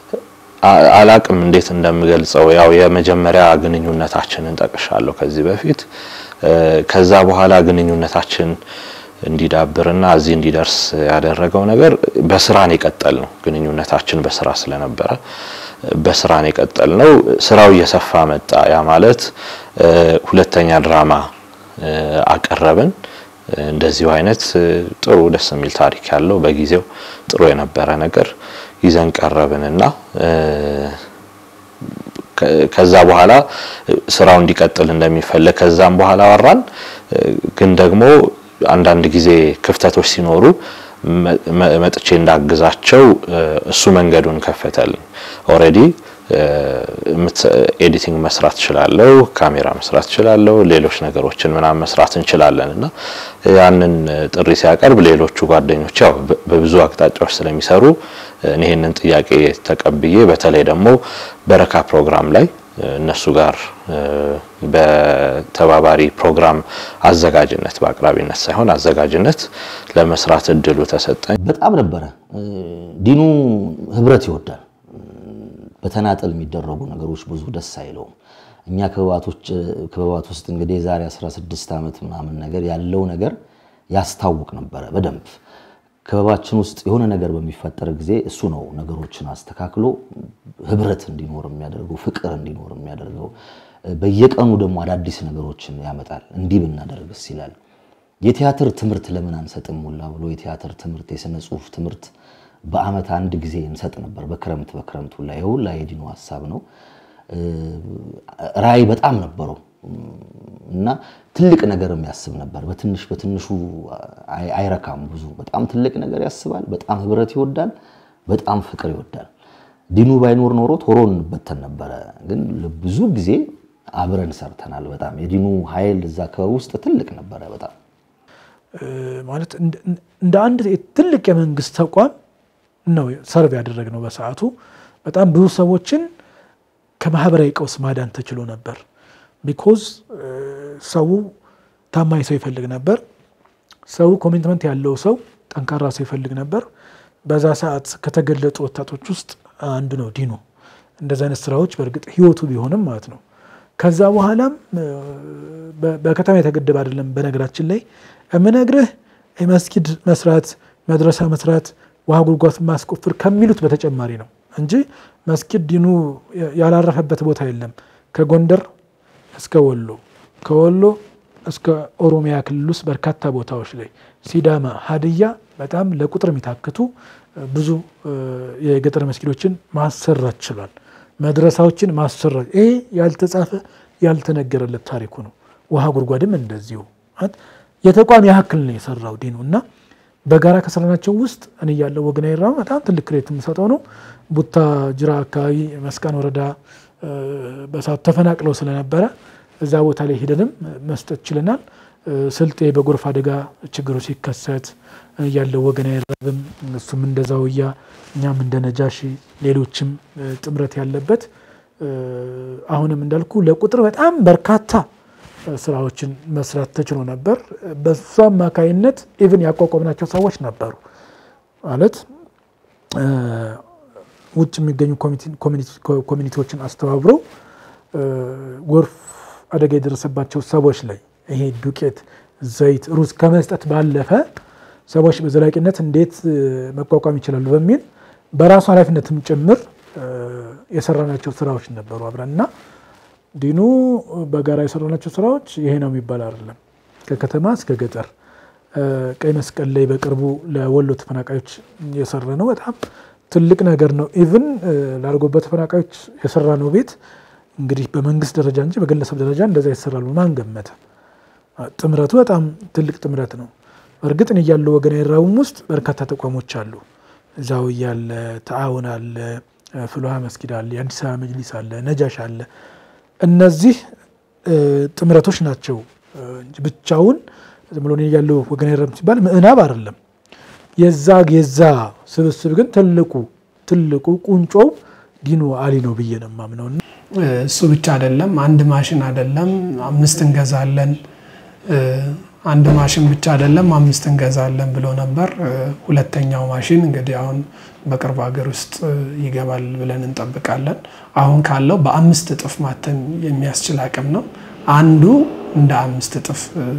አላቅም እንዴት እንደምገልጸው ያው የመጀመሪያ ግንኙነታችንን ጠቅሻለሁ ከዚህ በፊት ከዛ በኋላ ግንኙነታችን እንዲዳብርና እዚህ እንዲደርስ ያደረገው ነገር በስራን የቀጠል ነው ግንኙነታችን በስራ ስለነበረ በስራን የቀጠል ነው ስራው እየሰፋ መጣ ያ ማለት ሁለተኛ ድራማ አቀረብን እንደዚህ አይነት ጥሩ ደስ የሚል ታሪክ ያለው በጊዜው ጥሩ የነበረ ነገር ይዘን ቀረብንና ከዛ በኋላ ስራው እንዲቀጥል እንደሚፈልግ ከዛም በኋላ ወራን ግን ደግሞ አንዳንድ ጊዜ ክፍተቶች ሲኖሩ መጥቼ እንዳግዛቸው እሱ መንገዱን ከፈተልኝ ኦሬዲ ኤዲቲንግ መስራት ይችላልው ካሜራ መስራት ይችላልው ሌሎች ነገሮችን ምናምን መስራት እንችላለንና ያንን ጥሪ ሲያቀርብ ሌሎቹ ጓደኞች ያው በብዙ አቅጣጫዎች ስለሚሰሩ እኔንን ጥያቄ ተቀብዬ በተለይ ደግሞ በረካ ፕሮግራም ላይ እነሱ ጋር በተባባሪ ፕሮግራም አዘጋጅነት በአቅራቢነት ሳይሆን አዘጋጅነት ለመስራት እድሉ ተሰጠኝ በጣም ነበር ዲኑ ህብረት ይወዳል በተናጠል የሚደረጉ ነገሮች ብዙ ደስ አይለውም እኛ ከበባቶች ከበባት ውስጥ እንግዲህ ዛሬ አስራ ስድስት አመት ምናምን ነገር ያለው ነገር ያስታውቅ ነበር በደንብ ከበባችን ውስጥ የሆነ ነገር በሚፈጠር ጊዜ እሱ ነው ነገሮችን አስተካክሎ ህብረት እንዲኖር የሚያደርገው ፍቅር እንዲኖር የሚያደርገው በየቀኑ ደግሞ አዳዲስ ነገሮችን ያመጣል እንዲህ ብናደርግስ ይላል የቲያትር ትምህርት ለምን አንሰጥም ሙላ ብሎ የቲያትር ትምህርት የስነ ጽሁፍ ትምህርት በአመት አንድ ጊዜ እንሰጥ ነበር በክረምት በክረምቱ ላይ ሁላ የዲኑ ሐሳብ ነው ራይ በጣም ነበረው እና ትልቅ ነገር የሚያስብ ነበር በትንሽ በትንሹ አይረካም ብዙ በጣም ትልቅ ነገር ያስባል በጣም ህብረት ይወዳል በጣም ፍቅር ይወዳል ዲኑ ባይኖር ኖሮ ቶሮን በተን ነበር ግን ብዙ ጊዜ አብረን ሰርተናል በጣም የዲኑ ኃይል እዛ ከውስጥ ትልቅ ነበር በጣም ማለት እንደ አንድ ትልቅ የመንግስት ተቋም ነው ሰርቭ ያደረግነው በሰዓቱ በጣም ብዙ ሰዎችን ከማህበራዊ ቀውስ ማዳን ተችሎ ነበር because ሰው ታማኝ ሰው ይፈልግ ነበር ሰው ኮሚትመንት ያለው ሰው ጠንካራ ሰው ይፈልግ ነበር በዛ ሰዓት ከተገለጡ ወጣቶች ውስጥ አንዱ ነው ዲኑ እንደዛ አይነት ስራዎች በርግጥ ህይወቱ ቢሆንም ማለት ነው ከዛ በኋላም በከተማ የተገደበ አይደለም በነገራችን ላይ እመነግርህ መስጊድ መስራት መድረሳ መስራት ውሃ ጉድጓድ ማስቆፈር ከሚሉት በተጨማሪ ነው እንጂ መስጊድ ዲኑ ያላረፈበት ቦታ የለም ከጎንደር እስከ ወሎ ከወሎ እስከ ኦሮሚያ ክልል ውስጥ በርካታ ቦታዎች ላይ ሲዳማ ሀዲያ በጣም ለቁጥር የሚታክቱ ብዙ የገጠር መስጊዶችን ማሰራት ይችላል መድረሳዎችን ማሰራት ይሄ ያልተጻፈ ያልተነገረለት ታሪኩ ነው ውሃ ጉድጓድም እንደዚሁ የተቋም ያክል ነው የሰራው ዲኑና በጋራ ከሰራናቸው ውስጥ እኔ ያለው ወገኔ ይራው በጣም ትልቅ ክሬት የምሰጠው ነው ቡታ ጅራ አካባቢ መስቃን ወረዳ በሳት ተፈናቅለው ስለነበረ እዛ ቦታ ላይ ሄደንም መስጠት ይችላል ስልጤ በጎርፍ አደጋ ችግሩ ሲከሰት ያለው ወገኔ ይራብም እሱም እንደዛውያ እኛም እንደነጃሺ ሌሎችም ጥምረት ያለበት አሁንም እንዳልኩ ለቁጥር በጣም በርካታ ስራዎችን መስራት ተችሎ ነበር በሷም ማካይነት ኢቭን ያቋቋምናቸው ሰዎች ነበሩ ማለት ውጭ የሚገኙ ኮሚኒቲ ኮሚኒቲዎችን አስተባብረው ጎርፍ አደጋ የደረሰባቸው ሰዎች ላይ ይሄ ዱቄት ዘይት ሩዝ ከመስጠት ባለፈ ሰዎች በዘላቂነት እንዴት መቋቋም ይችላሉ በሚል በራሱ ኃላፊነትም ጭምር የሰራናቸው ስራዎች ነበሩ አብረንና ዲኑ በጋራ የሰራናቸው ስራዎች ይሄ ነው የሚባል አይደለም ከከተማ እስከ ገጠር ቀይ መስቀል ላይ በቅርቡ ለወሎ ተፈናቃዮች የሰራነው በጣም ትልቅ ነገር ነው ኢቭን ላርጎበት ተፈናቃዮች የሰራነው ቤት እንግዲህ በመንግስት ደረጃ እንጂ በግለሰብ ደረጃ እንደዛ ይሰራሉ ማን ገመተ ጥምረቱ በጣም ትልቅ ጥምረት ነው እርግጥ ነው ያለው ወገኔ ይራውም ውስጥ በርካታ ተቋሞች አሉ እዛው ያለ ተአውን አለ ፍሉሃ መስጊድ አለ የአዲስ አበባ መጅሊስ አለ ነጃሽ አለ እነዚህ ጥምረቶች ናቸው እንጂ ብቻውን ዝምሎኔ ያለው ወገኔ ይራም ሲባል ምዕናብ አይደለም የዛ የዛ ስብስብ ግን ትልቁ ትልቁ ቁንጮው ዲኑ አሊ ነው ብዬ ነው ማምነው እሱ ብቻ አይደለም አንድ ማሽን አይደለም አምስት እንገዛለን አንድ ማሽን ብቻ አይደለም አምስት እንገዛለን ብሎ ነበር ሁለተኛው ማሽን እንግዲህ አሁን በቅርብ ሀገር ውስጥ ይገባል ብለን እንጠብቃለን አሁን ካለው በአምስት እጥፍ ማተም የሚያስችል አቅም ነው አንዱ እንደ አምስት እጥፍ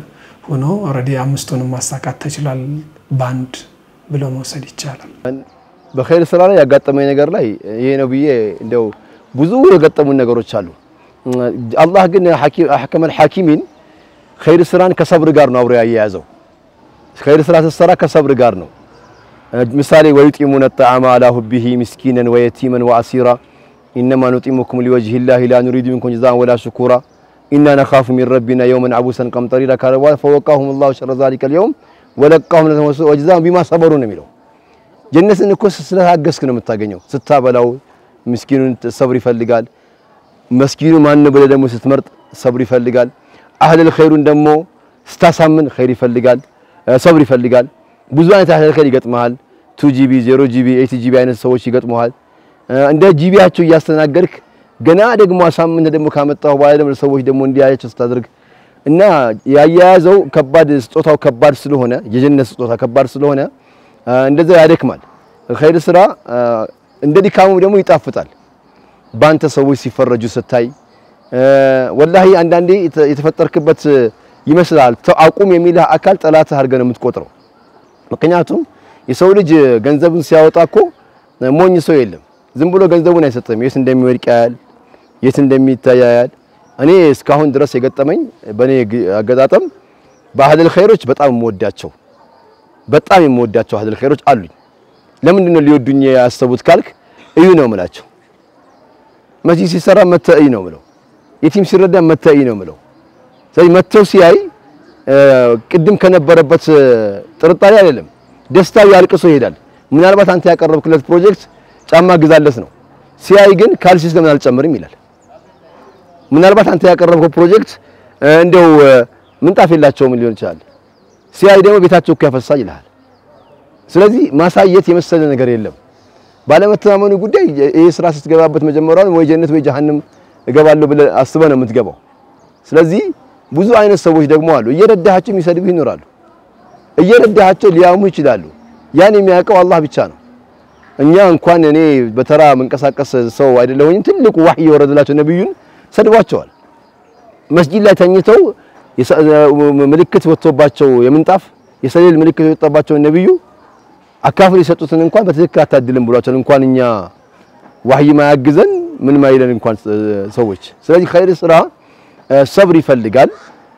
ሆኖ ኦሬዲ አምስቱንም ማሳካት ተችሏል ባንድ ብሎ መውሰድ ይቻላል። በኸይር ስራ ላይ ያጋጠመኝ ነገር ላይ ይሄ ነው ብዬ እንደው ብዙ የገጠሙ ነገሮች አሉ። አላህ ግን ሐኪም አህከመል ሐኪሚን ኸይር ስራን ከሰብር ጋር ነው አብሮ ያያያዘው። ኸይር ስራ ተሰራ ከሰብር ጋር ነው። ምሳሌ ወይጢሙነ الطعام على حبه مسكينا ويتيما واسيرا انما نطعمكم لوجه الله لا نريد منكم جزاء ولا شكورا إنا نخاف من ربنا يوما عبوسا قمطريرا كالوا فوقاهم الله شر ذلك اليوم ولقاهم وجزاهم بما صبروا ነው የሚለው ጀነትን እኮ ስለታገስክ ነው የምታገኘው ስታበላው ምስኪኑን ሰብር ይፈልጋል መስኪኑ ማን ነው ብለህ ደግሞ ስትመርጥ ሰብር ይፈልጋል አህለል ኸይሩን ደግሞ ስታሳምን ኸይር ይፈልጋል ሰብር ይፈልጋል ብዙ አይነት አህለል ኸይር ይገጥማል two ጂቢ zero ጂቢ eight ጂቢ አይነት ሰዎች ይገጥማል እንደ ጂቢያቸው ያስተናገርክ ገና ደግሞ አሳምን ደግሞ ካመጣው በኋላ ደግሞ ሰዎች ደግሞ እንዲያያቸው ስታደርግ እና ያያያዘው ከባድ ስጦታው ከባድ ስለሆነ የጀነት ስጦታ ከባድ ስለሆነ እንደዛ ያደክማል ኸይር ስራ እንደ ዲካሙ ደግሞ ይጣፍጣል ባንተ ሰዎች ሲፈረጁ ስታይ ወላሂ አንዳንዴ የተፈጠርክበት ይመስላል አቁም የሚልህ አካል ጠላት አድርገህ ነው የምትቆጥረው ምክንያቱም የሰው ልጅ ገንዘብን ሲያወጣኮ ሞኝ ሰው የለም ዝም ብሎ ገንዘቡን አይሰጥም የት እንደሚወድቅ ያያል የት እንደሚታያል እኔ እስካሁን ድረስ የገጠመኝ በኔ አገጣጣም በአህለል ኸይሮች በጣም የምወዳቸው በጣም የምወዳቸው አህለል ኸይሮች አሉኝ ለምን ነው ሊወዱኝ ያሰቡት ካልክ እዩ ነው የምላቸው መስጂድ ሲሰራ መተይ ነው የምለው የቲም ሲረዳ መተይ ነው የምለው ስለዚህ መተው ሲያይ ቅድም ከነበረበት ጥርጣሬ አይደለም ደስታው ያልቅሶ ይሄዳል ምናልባት አንተ ያቀረብክለት ፕሮጀክት ጫማ ግዛለት ነው ሲያይ ግን ካልሲስ ለምን አልጨምርም ይላል ምናልባት አንተ ያቀረብከው ፕሮጀክት እንደው ምንጣፍ የላቸውም ሊሆን ይችላል ሲያይ ደግሞ ቤታቸው ከፈሳይ ይላል ስለዚህ ማሳየት የመሰለ ነገር የለም ባለመተማመኑ ጉዳይ ይሄ ስራ ስትገባበት መጀመሪያውን ወይ ጀነት ወይ ጀሃነም እገባለሁ ብለህ አስበህ ነው የምትገባው ስለዚህ ብዙ አይነት ሰዎች ደግሞ አሉ እየረዳሃቸው የሚሰድብህ ይኖራሉ እየረዳሃቸው ሊያሙ ይችላሉ ያን የሚያውቀው አላህ ብቻ ነው እኛ እንኳን እኔ በተራ መንቀሳቀስ ሰው አይደለሁኝ ትልቁ ወህይ የወረደላቸው ነብዩን ሰድቧቸዋል መስጂድ ላይ ተኝተው ምልክት ወጥቶባቸው የምንጣፍ የሰሌል ምልክት ወጥቶባቸው ነብዩ አካፍል የሰጡትን እንኳን በትክክል አታድልም ብሏቸው እንኳን እኛ ወህይ ማያግዘን ምን ማይለን እንኳን ሰዎች ስለዚህ ኸይር ስራ ሰብር ይፈልጋል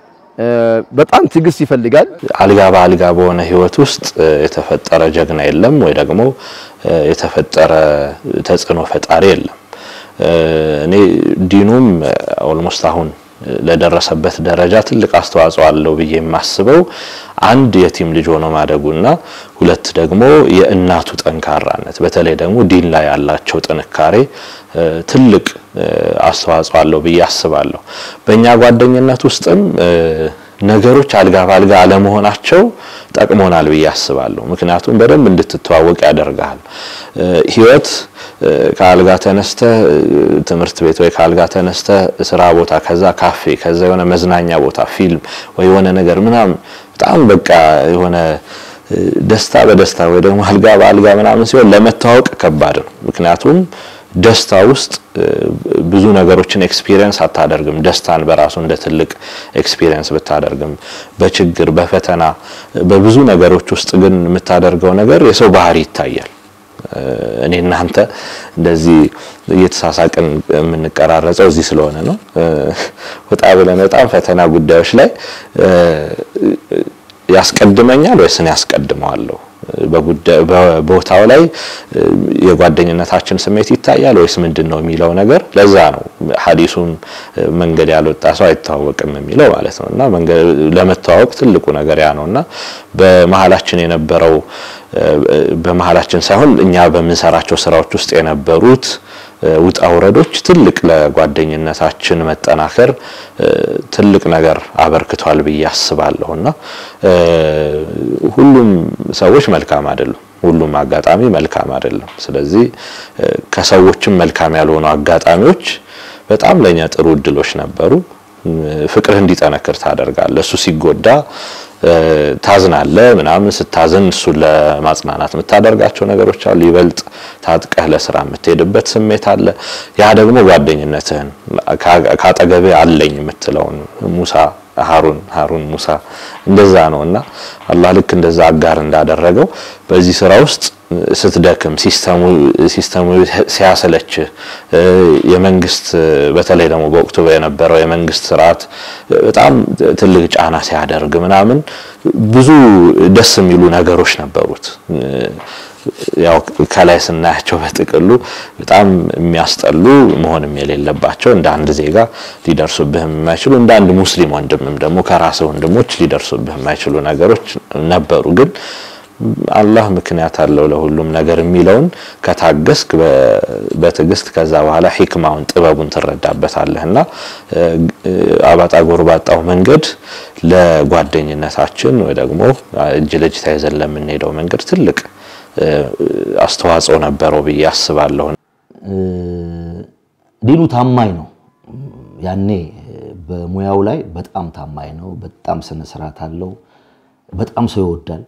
በጣም ትግስት ይፈልጋል አልጋ በአልጋ በሆነ ህይወት ውስጥ የተፈጠረ ጀግና የለም ወይ ደግሞ የተፈጠረ ተጽኖ ፈጣሪ የለም እኔ ዲኑም ኦልሞስት አሁን ለደረሰበት ደረጃ ትልቅ አስተዋጽኦ አለው ብዬ የማስበው አንድ የቲም ልጅ ሆኖ ማደጉና ሁለት ደግሞ የእናቱ ጠንካራነት በተለይ ደግሞ ዲን ላይ ያላቸው ጥንካሬ ትልቅ አስተዋጽኦ አለው ብዬ አስባለሁ በእኛ ጓደኝነት ውስጥም ነገሮች አልጋ ባልጋ አለመሆናቸው ጠቅሞናል ብዬ አስባለሁ ምክንያቱም በደንብ እንድትተዋወቅ ያደርጋል ህይወት ከአልጋ ተነስተ ትምህርት ቤት ወይ ከአልጋ ተነስተ ስራ ቦታ ከዛ ካፌ ከዛ የሆነ መዝናኛ ቦታ ፊልም ወይ የሆነ ነገር ምናምን በጣም በቃ የሆነ ደስታ በደስታ ወይ ደግሞ አልጋ ባልጋ ምናምን ሲሆን ለመታወቅ ከባድ ነው ምክንያቱም ደስታ ውስጥ ብዙ ነገሮችን ኤክስፒሪየንስ አታደርግም ደስታን በራሱ እንደ ትልቅ ኤክስፒሪየንስ ብታደርግም በችግር በፈተና በብዙ ነገሮች ውስጥ ግን የምታደርገው ነገር የሰው ባህሪ ይታያል እኔ እናንተ እንደዚህ እየተሳሳቀን የምንቀራረጸው እዚህ ስለሆነ ነው ወጣ ብለን በጣም ፈተና ጉዳዮች ላይ ያስቀድመኛል ወይስ እኔ ያስቀድመዋለሁ በቦታው ላይ የጓደኝነታችን ስሜት ይታያል ወይስ ምንድነው የሚለው ነገር ለዛ ነው ሐዲሱን መንገድ ያልወጣ ሰው አይተዋወቅም የሚለው ማለት ነውና መንገድ ለመተዋወቅ ትልቁ ነገር ያ ነውና በመሐላችን የነበረው በመሐላችን ሳይሆን እኛ በመንሰራቸው ስራዎች ውስጥ የነበሩት ውጣ ወረዶች ትልቅ ለጓደኝነታችን መጠናከር ትልቅ ነገር አበርክቷል ብዬ አስባለሁና ሁሉም ሰዎች መልካም አይደሉም ሁሉም አጋጣሚ መልካም አይደለም ስለዚህ ከሰዎችም መልካም ያልሆኑ አጋጣሚዎች በጣም ለኛ ጥሩ እድሎች ነበሩ ፍቅር እንዲጠነክር ታደርጋለህ እሱ ሲጎዳ ታዝናለ ምናምን ስታዘን እሱ ለማጽናናት የምታደርጋቸው ነገሮች አሉ ይበልጥ ታጥቀህ ለስራ የምትሄድበት ስሜት አለ ያ ደግሞ ጓደኝነትህን ካጠገበ አለኝ የምትለውን ሙሳ ሃሩን ሃሩን ሙሳ እንደዛ ነውና አላህ ልክ እንደዛ አጋር እንዳደረገው በዚህ ስራ ውስጥ ስትደክም ሲስተሙ ሲስተሙ ሲያሰለች የመንግስት በተለይ ደግሞ በወቅቱ የነበረው የመንግስት ስርዓት በጣም ትልቅ ጫና ሲያደርግ ምናምን ብዙ ደስ የሚሉ ነገሮች ነበሩት ያው ከላይ ስናያቸው በጥቅሉ በጣም የሚያስጠሉ መሆንም የሌለባቸው እንደ አንድ ዜጋ ሊደርሱብህ የማይችሉ እንደ አንድ ሙስሊም ወንድምም ደግሞ ከራስ ወንድሞች ሊደርሱብህ የማይችሉ ነገሮች ነበሩ ግን አላህ ምክንያት አለው ለሁሉም ነገር የሚለውን ከታገስክ በትግስት ከዛ በኋላ ህክማውን ጥበቡን ተረዳበታለህና አባጣ ጎርባጣው መንገድ ለጓደኝነታችን ወይ ደግሞ እጅ ለእጅ ተያይዘን ለምንሄደው መንገድ ትልቅ አስተዋጽኦ ነበረው ብዬ አስባለሁ ዲኑ ታማኝ ነው ያኔ በሙያው ላይ በጣም ታማኝ ነው በጣም ስነ ስርዓት አለው በጣም ሰው ይወዳል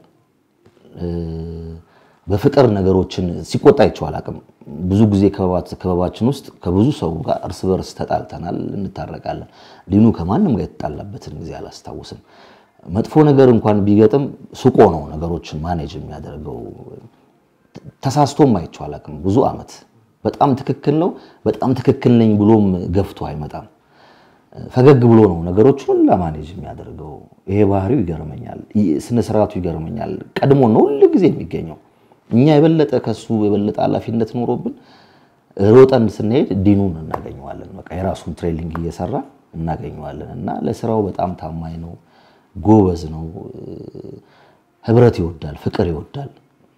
በፍቅር ነገሮችን ሲቆጣ ይቻላል አቅም ብዙ ጊዜ ከበባት ከበባችን ውስጥ ከብዙ ሰው ጋር እርስ በርስ ተጣልተናል እንታረቃለን ዲኑ ከማንም ጋር የተጣላበትን ጊዜ አላስታውስም መጥፎ ነገር እንኳን ቢገጥም ሱቆ ነው ነገሮችን ማኔጅ የሚያደርገው ተሳስቶም አይቻላል አቅም ብዙ አመት በጣም ትክክል ነው በጣም ትክክል ነኝ ብሎም ገፍቶ አይመጣም ፈገግ ብሎ ነው ነገሮችን ለማኔጅ የሚያደርገው ይሄ ባህሪው ይገርመኛል ስነ ስርዓቱ ይገርመኛል ቀድሞ ነው ሁሉ ጊዜ የሚገኘው እኛ የበለጠ ከሱ የበለጠ አላፊነት ኖሮብን ሮጠን ስንሄድ ዲኑን እናገኘዋለን በቃ የራሱን ትሬኒንግ እየሰራ እናገኘዋለንና ለስራው በጣም ታማኝ ነው ጎበዝ ነው ህብረት ይወዳል ፍቅር ይወዳል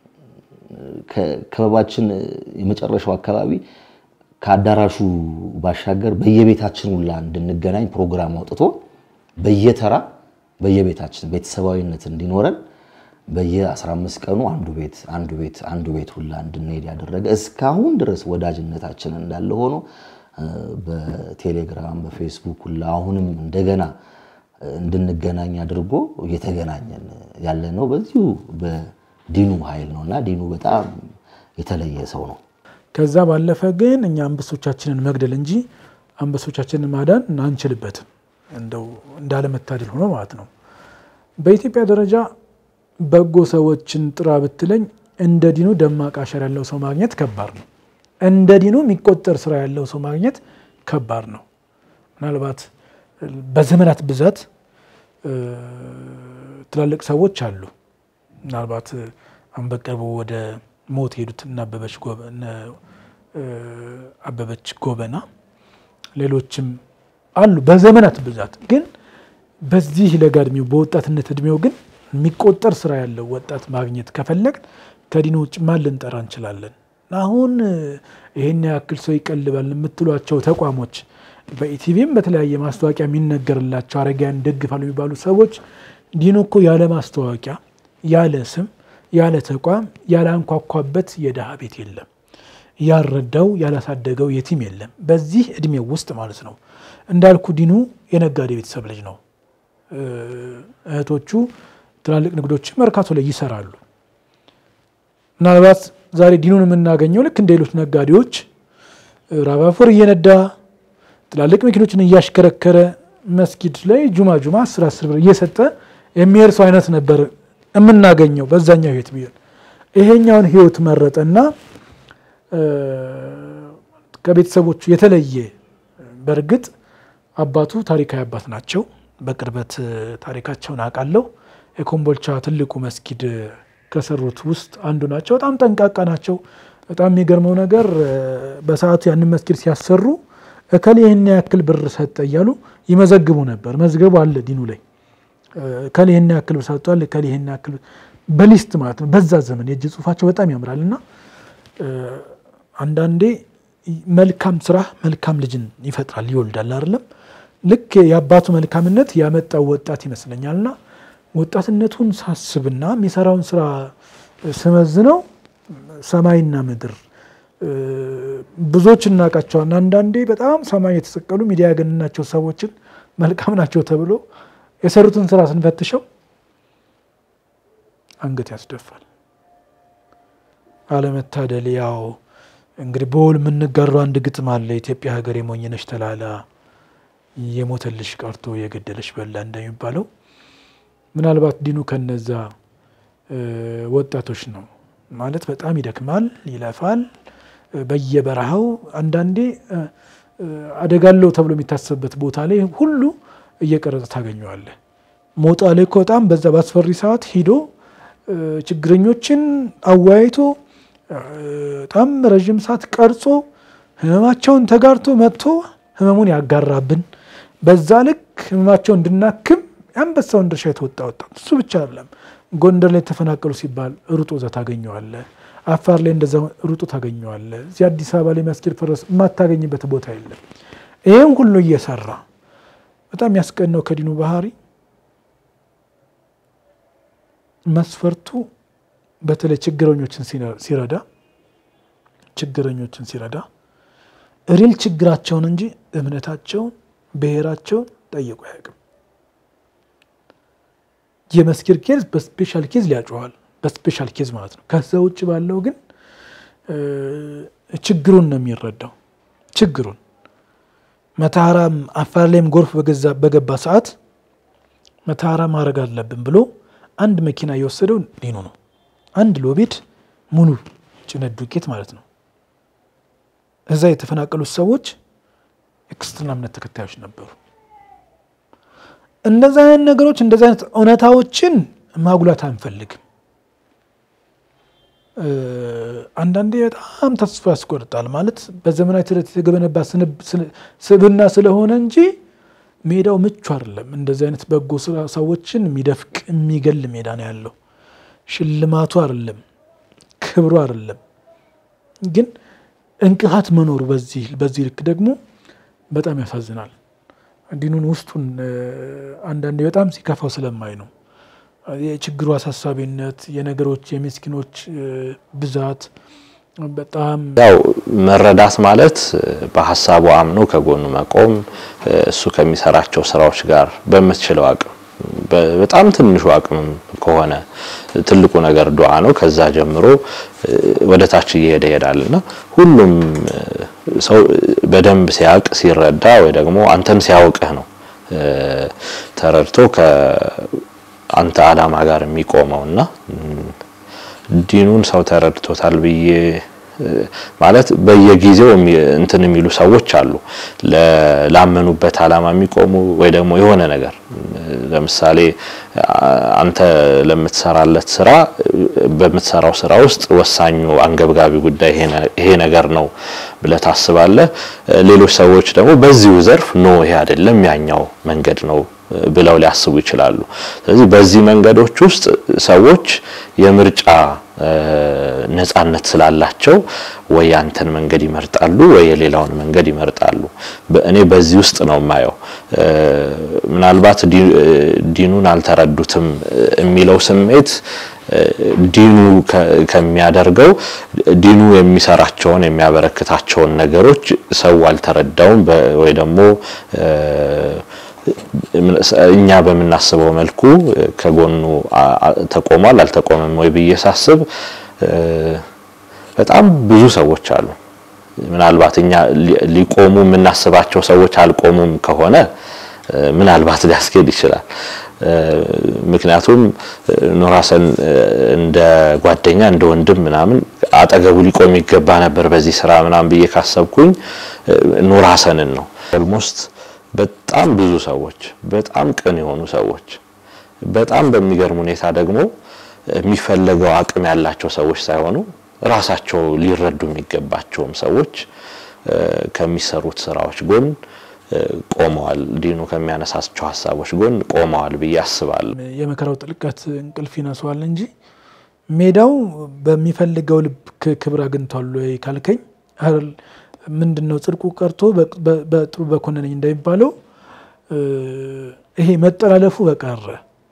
ከከባባችን የመጨረሻው አካባቢ ካዳራሹ ባሻገር በየቤታችን ሁላ እንድንገናኝ ፕሮግራም አውጥቶ በየተራ በየቤታችን ቤተሰባዊነት እንዲኖረን በየ15 ቀኑ አንዱ ቤት አንዱ ቤት አንዱ ቤት ሁላ እንድንሄድ ያደረገ እስካሁን ድረስ ወዳጅነታችን እንዳለ ሆኖ በቴሌግራም በፌስቡክ ሁላ አሁንም እንደገና እንድንገናኝ አድርጎ እየተገናኘን ያለ ነው በዚሁ በዲኑ ኃይል ነውና ዲኑ በጣም የተለየ ሰው ነው ከዛ ባለፈ ግን እኛ አንበሶቻችንን መግደል እንጂ አንበሶቻችንን ማዳን አንችልበትም እንደው እንዳለ መታደል ሆኖ ማለት ነው በኢትዮጵያ ደረጃ በጎ ሰዎችን ጥራ ብትለኝ እንደ ዲኑ ደማቅ አሸር ያለው ሰው ማግኘት ከባድ ነው እንደ ዲኑ የሚቆጠር ስራ ያለው ሰው ማግኘት ከባድ ነው ምናልባት በዘመናት ብዛት ትላልቅ ሰዎች አሉ ምናልባት አንበቀቡ ወደ ሞት ሄዱትና አበበች ጎበና አበበች ጎበና ሌሎችም አሉ በዘመናት ብዛት ግን በዚህ ለጋድሚው በወጣትነት እድሜው ግን የሚቆጠር ስራ ያለው ወጣት ማግኘት ከፈለግ ከዲኑ ውጭ ማን ልንጠራ እንችላለን አሁን ይሄን ያክል ሰው ይቀልባል የምትሏቸው ተቋሞች በኢቲቪም በተለያየ ማስተዋቂያ የሚነገርላቸው አረጋያን ደግፋሉ የሚባሉ ሰዎች ዲኑ እኮ ያለ ማስተዋቂያ ያለ ስም ያለ ተቋም ያለ አንኳኳበት የደሃ ቤት የለም ያረዳው ያላሳደገው የቲም የለም በዚህ እድሜው ውስጥ ማለት ነው እንዳልኩ ዲኑ የነጋዴ ቤተሰብ ልጅ ነው እህቶቹ ትላልቅ ንግዶች መርካቶ ላይ ይሰራሉ ምናልባት ዛሬ ዲኑን የምናገኘው ልክ እንደ ሌሎች ነጋዴዎች ራባፎር እየነዳ ትላልቅ መኪኖችን እያሽከረከረ መስጊድ ላይ ጁማ ጁማ አስር አስር ብር እየሰጠ የሚርሱ አይነት ነበር እምናገኘው በዛኛው ህይወት ቢሆን ይሄኛውን ህይወት መረጠና ከቤተሰቦቹ የተለየ በርግጥ አባቱ ታሪካዊ አባት ናቸው በቅርበት ታሪካቸውን አቃለው የኮምቦልቻ ትልቁ መስጊድ ከሰሩት ውስጥ አንዱ ናቸው በጣም ጠንቃቃ ናቸው በጣም የሚገርመው ነገር በሰዓቱ ያንን መስጊድ ሲያሰሩ እከሌ ይሄን ያክል ብር ሰጠ ይያሉ ይመዘግቡ ነበር መዝገቡ አለ ዲኑ ላይ እከሌ ይሄን ያክል ብር ሰጥቷል እከሌ ይሄን ያክል በሊስት ማለት ነው በዛ ዘመን የእጅ ጽሁፋቸው በጣም ያምራልና አንዳንዴ መልካም ስራ መልካም ልጅን ይፈጥራል ይወልዳል አይደለም ልክ ያባቱ መልካምነት ያመጣው ወጣት ይመስለኛልና ወጣትነቱን ሳስብና የሚሰራውን ስራ ስመዝነው ሰማይና ምድር ብዙዎች እናቃቸውና አንዳንዴ በጣም ሰማይ የተሰቀሉ ሚዲያ ያገነናቸው ሰዎችን መልካም ናቸው ተብሎ የሰሩትን ስራ ስንፈትሸው አንገት ያስደፋል አለመታደል ያው እንግዲህ በወል ምን ጋር አንድ ግጥም አለ ኢትዮጵያ ሀገር የሞኝነሽ ተላላ የሞተልሽ ቀርቶ የገደለሽ በላ እንደሚባለው ምናልባት ዲኑ ከነዛ ወጣቶች ነው ማለት በጣም ይደክማል ይለፋል በየበረሃው አንዳንዴ አደጋለው ተብሎ የሚታሰብበት ቦታ ላይ ሁሉ እየቀረጸ ታገኘዋለህ ሞጣ ላይ በጣም በዛ ባስፈሪ ሰዓት ሄዶ ችግረኞችን አዋይቶ በጣም ረጅም ሰዓት ቀርጾ ህመማቸውን ተጋርቶ መጥቶ ህመሙን ያጋራብን በዛ ልክ ህመማቸውን እንድናክም አንበሳውን ድርሻ የተወጣ ወጣት እሱ ብቻ አይደለም ጎንደር ላይ ተፈናቀሉ ሲባል ሩጦ ዛ ታገኘዋለህ አፋር ላይ እንደዛ ሩጦ ታገኘዋለህ እዚህ አዲስ አበባ ላይ መስጊድ ፈረስ ማታገኝበት ቦታ የለም ይሄን ሁሉ እየሰራ በጣም ያስቀነው ከዲኑ ባህሪ መስፈርቱ በተለይ ችግረኞችን ሲረዳ ችግረኞችን ሲረዳ ሪል ችግራቸውን እንጂ እምነታቸውን ብሔራቸውን ጠይቆ ያውቅም የመስጊድ ኬዝ በስፔሻል ኬዝ ሊያጫዋል በስፔሻል ኬዝ ማለት ነው ከዛ ውጭ ባለው ግን ችግሩን ነው የሚረዳው ችግሩን መታራም አፋር ላይም ጎርፍ በገዛ በገባ ሰዓት መታራ ማረግ አለብን ብሎ አንድ መኪና የወሰደው ዲኑ ነው አንድ ሎቤድ ሙሉ ጭነት ዱቄት ማለት ነው እዛ የተፈናቀሉት ሰዎች ኤክስትሪም እምነት ተከታዮች ነበሩ እንደዛ አይነት ነገሮች እንደዛ አይነት እውነታዎችን ማጉላት አንፈልግም አንዳንዴ በጣም ተስፋ ያስቆርጣል ማለት በዘመናዊ ትረት የተገበነባ ስብና ስለሆነ እንጂ ሜዳው ምቹ አይደለም እንደዚህ አይነት በጎ ሰዎችን የሚደፍቅ የሚገል ሜዳ ነው ያለው ሽልማቱ አይደለም ክብሩ አይደለም ግን እንቅፋት መኖር በዚህ በዚህ ልክ ደግሞ በጣም ያሳዝናል ዲኑን ውስጡን አንዳንዴ በጣም ሲከፋው ስለማይ ነው የችግሩ አሳሳቢነት የነገሮች የምስኪኖች ብዛት በጣም ያው መረዳት ማለት በሐሳቡ አምኖ ከጎኑ መቆም እሱ ከሚሰራቸው ስራዎች ጋር በመትችለው አቅም በጣም ትንሹ አቅም ከሆነ ትልቁ ነገር ዱዓ ነው ከዛ ጀምሮ ወደ ታች እየሄደ ይሄዳልና ሁሉም ሰው በደንብ ሲያቅ ሲረዳ ወይ ደግሞ አንተም ሲያውቅህ ነው ተረድቶ ከአንተ አላማ ጋር የሚቆመውና ዲኑን ሰው ተረድቶታል ብዬ ማለት በየጊዜው እንትን የሚሉ ሰዎች አሉ ለላመኑበት አላማ የሚቆሙ ወይ ደግሞ የሆነ ነገር ለምሳሌ አንተ ለምትሰራለት ስራ በምትሰራው ስራ ውስጥ ወሳኙ አንገብጋቢ ጉዳይ ይሄ ነገር ነው ብለ ታስባለህ ሌሎች ሰዎች ደግሞ በዚሁ ዘርፍ ነው ይሄ አይደለም ያኛው መንገድ ነው ብለው ሊያስቡ ይችላሉ ስለዚህ በዚህ መንገዶች ውስጥ ሰዎች የምርጫ ነፃነት ስላላቸው ወይ አንተን መንገድ ይመርጣሉ ወይ የሌላውን መንገድ ይመርጣሉ በእኔ በዚህ ውስጥ ነው ማየው ምናልባት ዲኑን አልተረዱትም የሚለው ስሜት ዲኑ ከሚያደርገው ዲኑ የሚሰራቸውን የሚያበረክታቸውን ነገሮች ሰው አልተረዳውም ወይ ደግሞ እኛ በመናስበው መልኩ ከጎኑ ተቆማል አልተቆመም ወይ በየሳስብ በጣም ብዙ ሰዎች አሉ ምናልባት እኛ ሊቆሙ ምናስባቸው ሰዎች አልቆሙም ከሆነ ምናልባት ሊያስኬድ ይችላል ምክንያቱም ኑራሰን እንደ ጓደኛ እንደ ወንድም ምናምን አጠገቡ ሊቆም ይገባ ነበር በዚህ ስራ ምናምን በየ ካሰብኩኝ ኑራሰንን ነው almost በጣም ብዙ ሰዎች በጣም ቅን የሆኑ ሰዎች በጣም በሚገርም ሁኔታ ደግሞ የሚፈልገው አቅም ያላቸው ሰዎች ሳይሆኑ ራሳቸው ሊረዱ የሚገባቸው ሰዎች ከሚሰሩት ስራዎች ጎን ቆመዋል ዲኑ ከሚያነሳቸው ሐሳቦች ጎን ቆመዋል በያስባል የመከራው ጥልቀት እንቅልፍ ይነሳዋል እንጂ ሜዳው በሚፈልገው ልብ ክብር አግኝቷል ወይ ካልከኝ አይደል ምንድነው ጽድቁ ቀርቶ በጥሩ በኮነነኝ እንደሚባለው ይሄ መጠላለፉ በቀረ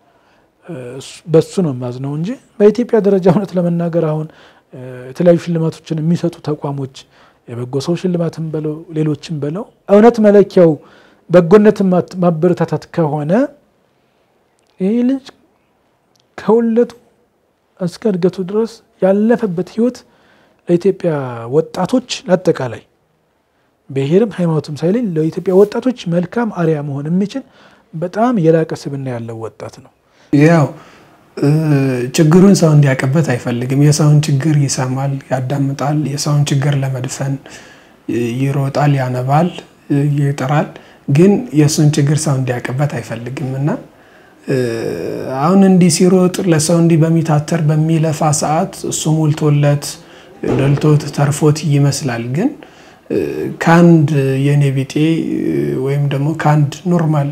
በሱ ነው ማዝነው እንጂ በኢትዮጵያ ደረጃ ሆነት ለመናገር አሁን የተለያዩ ሽልማቶችን የሚሰጡ ተቋሞች የበጎ ሰው ሽልማትም በለው ሌሎችም በለው እውነት መለኪያው በጎነትን ማበረታታት ከሆነ ይሄ ልጅ ከወለቱ እስከ እድገቱ ድረስ ያለፈበት ህይወት ለኢትዮጵያ ወጣቶች አጠቃላይ ብሔርም ሃይማኖትም ሳይለኝ ለኢትዮጵያ ወጣቶች መልካም አርያ መሆን የሚችል በጣም የላቀ ስብዕና ያለው ወጣት ነው። ያው ችግሩን ሰው እንዲያቀበት አይፈልግም። የሰውን ችግር ይሰማል፣ ያዳምጣል። የሰውን ችግር ለመድፈን ይሮጣል፣ ያነባል፣ ይጥራል። ግን የሱን ችግር ሰው እንዲያቀበት አይፈልግምና አሁን እንዲ ሲሮጥ ለሰው እንዲ በሚታተር በሚለፋ ሰዓት እሱ ሞልቶለት ደልቶት ተርፎት ይመስላል። ግን ካንድ የኔ ቢጤ ወይም ደግሞ ካንድ ኖርማል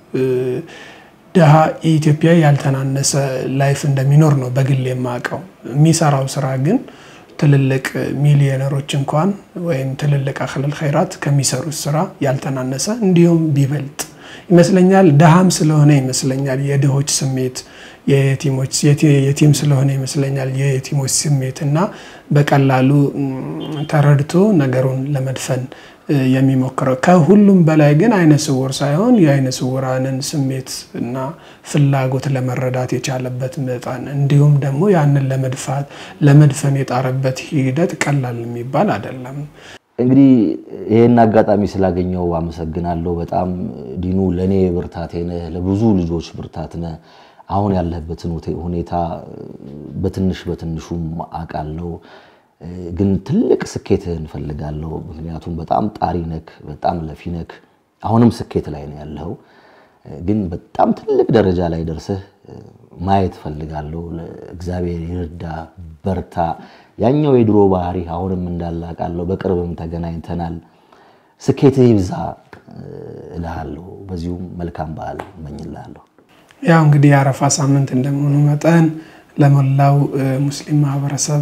ደሃ ኢትዮጵያ ያልተናነሰ ላይፍ እንደሚኖር ነው በግል የማቀው። የሚሰራው ስራ ግን ትልልቅ ሚሊዮነሮች እንኳን ወይም ትልልቅ አኽለል ኸይራት ከሚሰሩት ስራ ያልተናነሰ እንዲሁም ቢበልጥ ይመስለኛል። ደሃም ስለሆነ ይመስለኛል የድሆች ስሜት የየቲሞች የቲም ስለሆነ ይመስለኛል የየቲሞች ስሜትና በቀላሉ ተረድቶ ነገሩን ለመድፈን የሚሞክረው። ከሁሉም በላይ ግን አይነ ስውር ሳይሆን የአይነ ስውራንን ስሜት እና ፍላጎት ለመረዳት የቻለበት መጠን እንዲሁም ደግሞ ያንን ለመድፋት ለመድፈን የጣረበት ሂደት ቀላል የሚባል አይደለም። እንግዲህ ይሄን አጋጣሚ ስላገኘው አመሰግናለሁ በጣም ዲኑ ለኔ ብርታቴ ነህ፣ ለብዙ ልጆች ብርታት ነህ። አሁን ያለህበትን ሁኔታ በትንሽ በትንሹም አቃለው ግን ትልቅ ስኬትህን ፈልጋለሁ። ምክንያቱም በጣም ጣሪ ነክ በጣም ለፊ ነክ አሁንም ስኬት ላይ ነው ያለው። ግን በጣም ትልቅ ደረጃ ላይ ደርሰህ ማየት ፈልጋለሁ። ለእግዚአብሔር ይርዳ በርታ። ያኛው የድሮ ባህሪ አሁንም እንዳላቃለው በቅርብም ተገናኝተናል። ስኬትህ ይብዛ እልሃለሁ። በዚሁም መልካም በዓል እመኝልሃለሁ። ያው እንግዲህ አረፋ ሳምንት እንደመሆኑ መጠን ለሞላው ሙስሊም ማህበረሰብ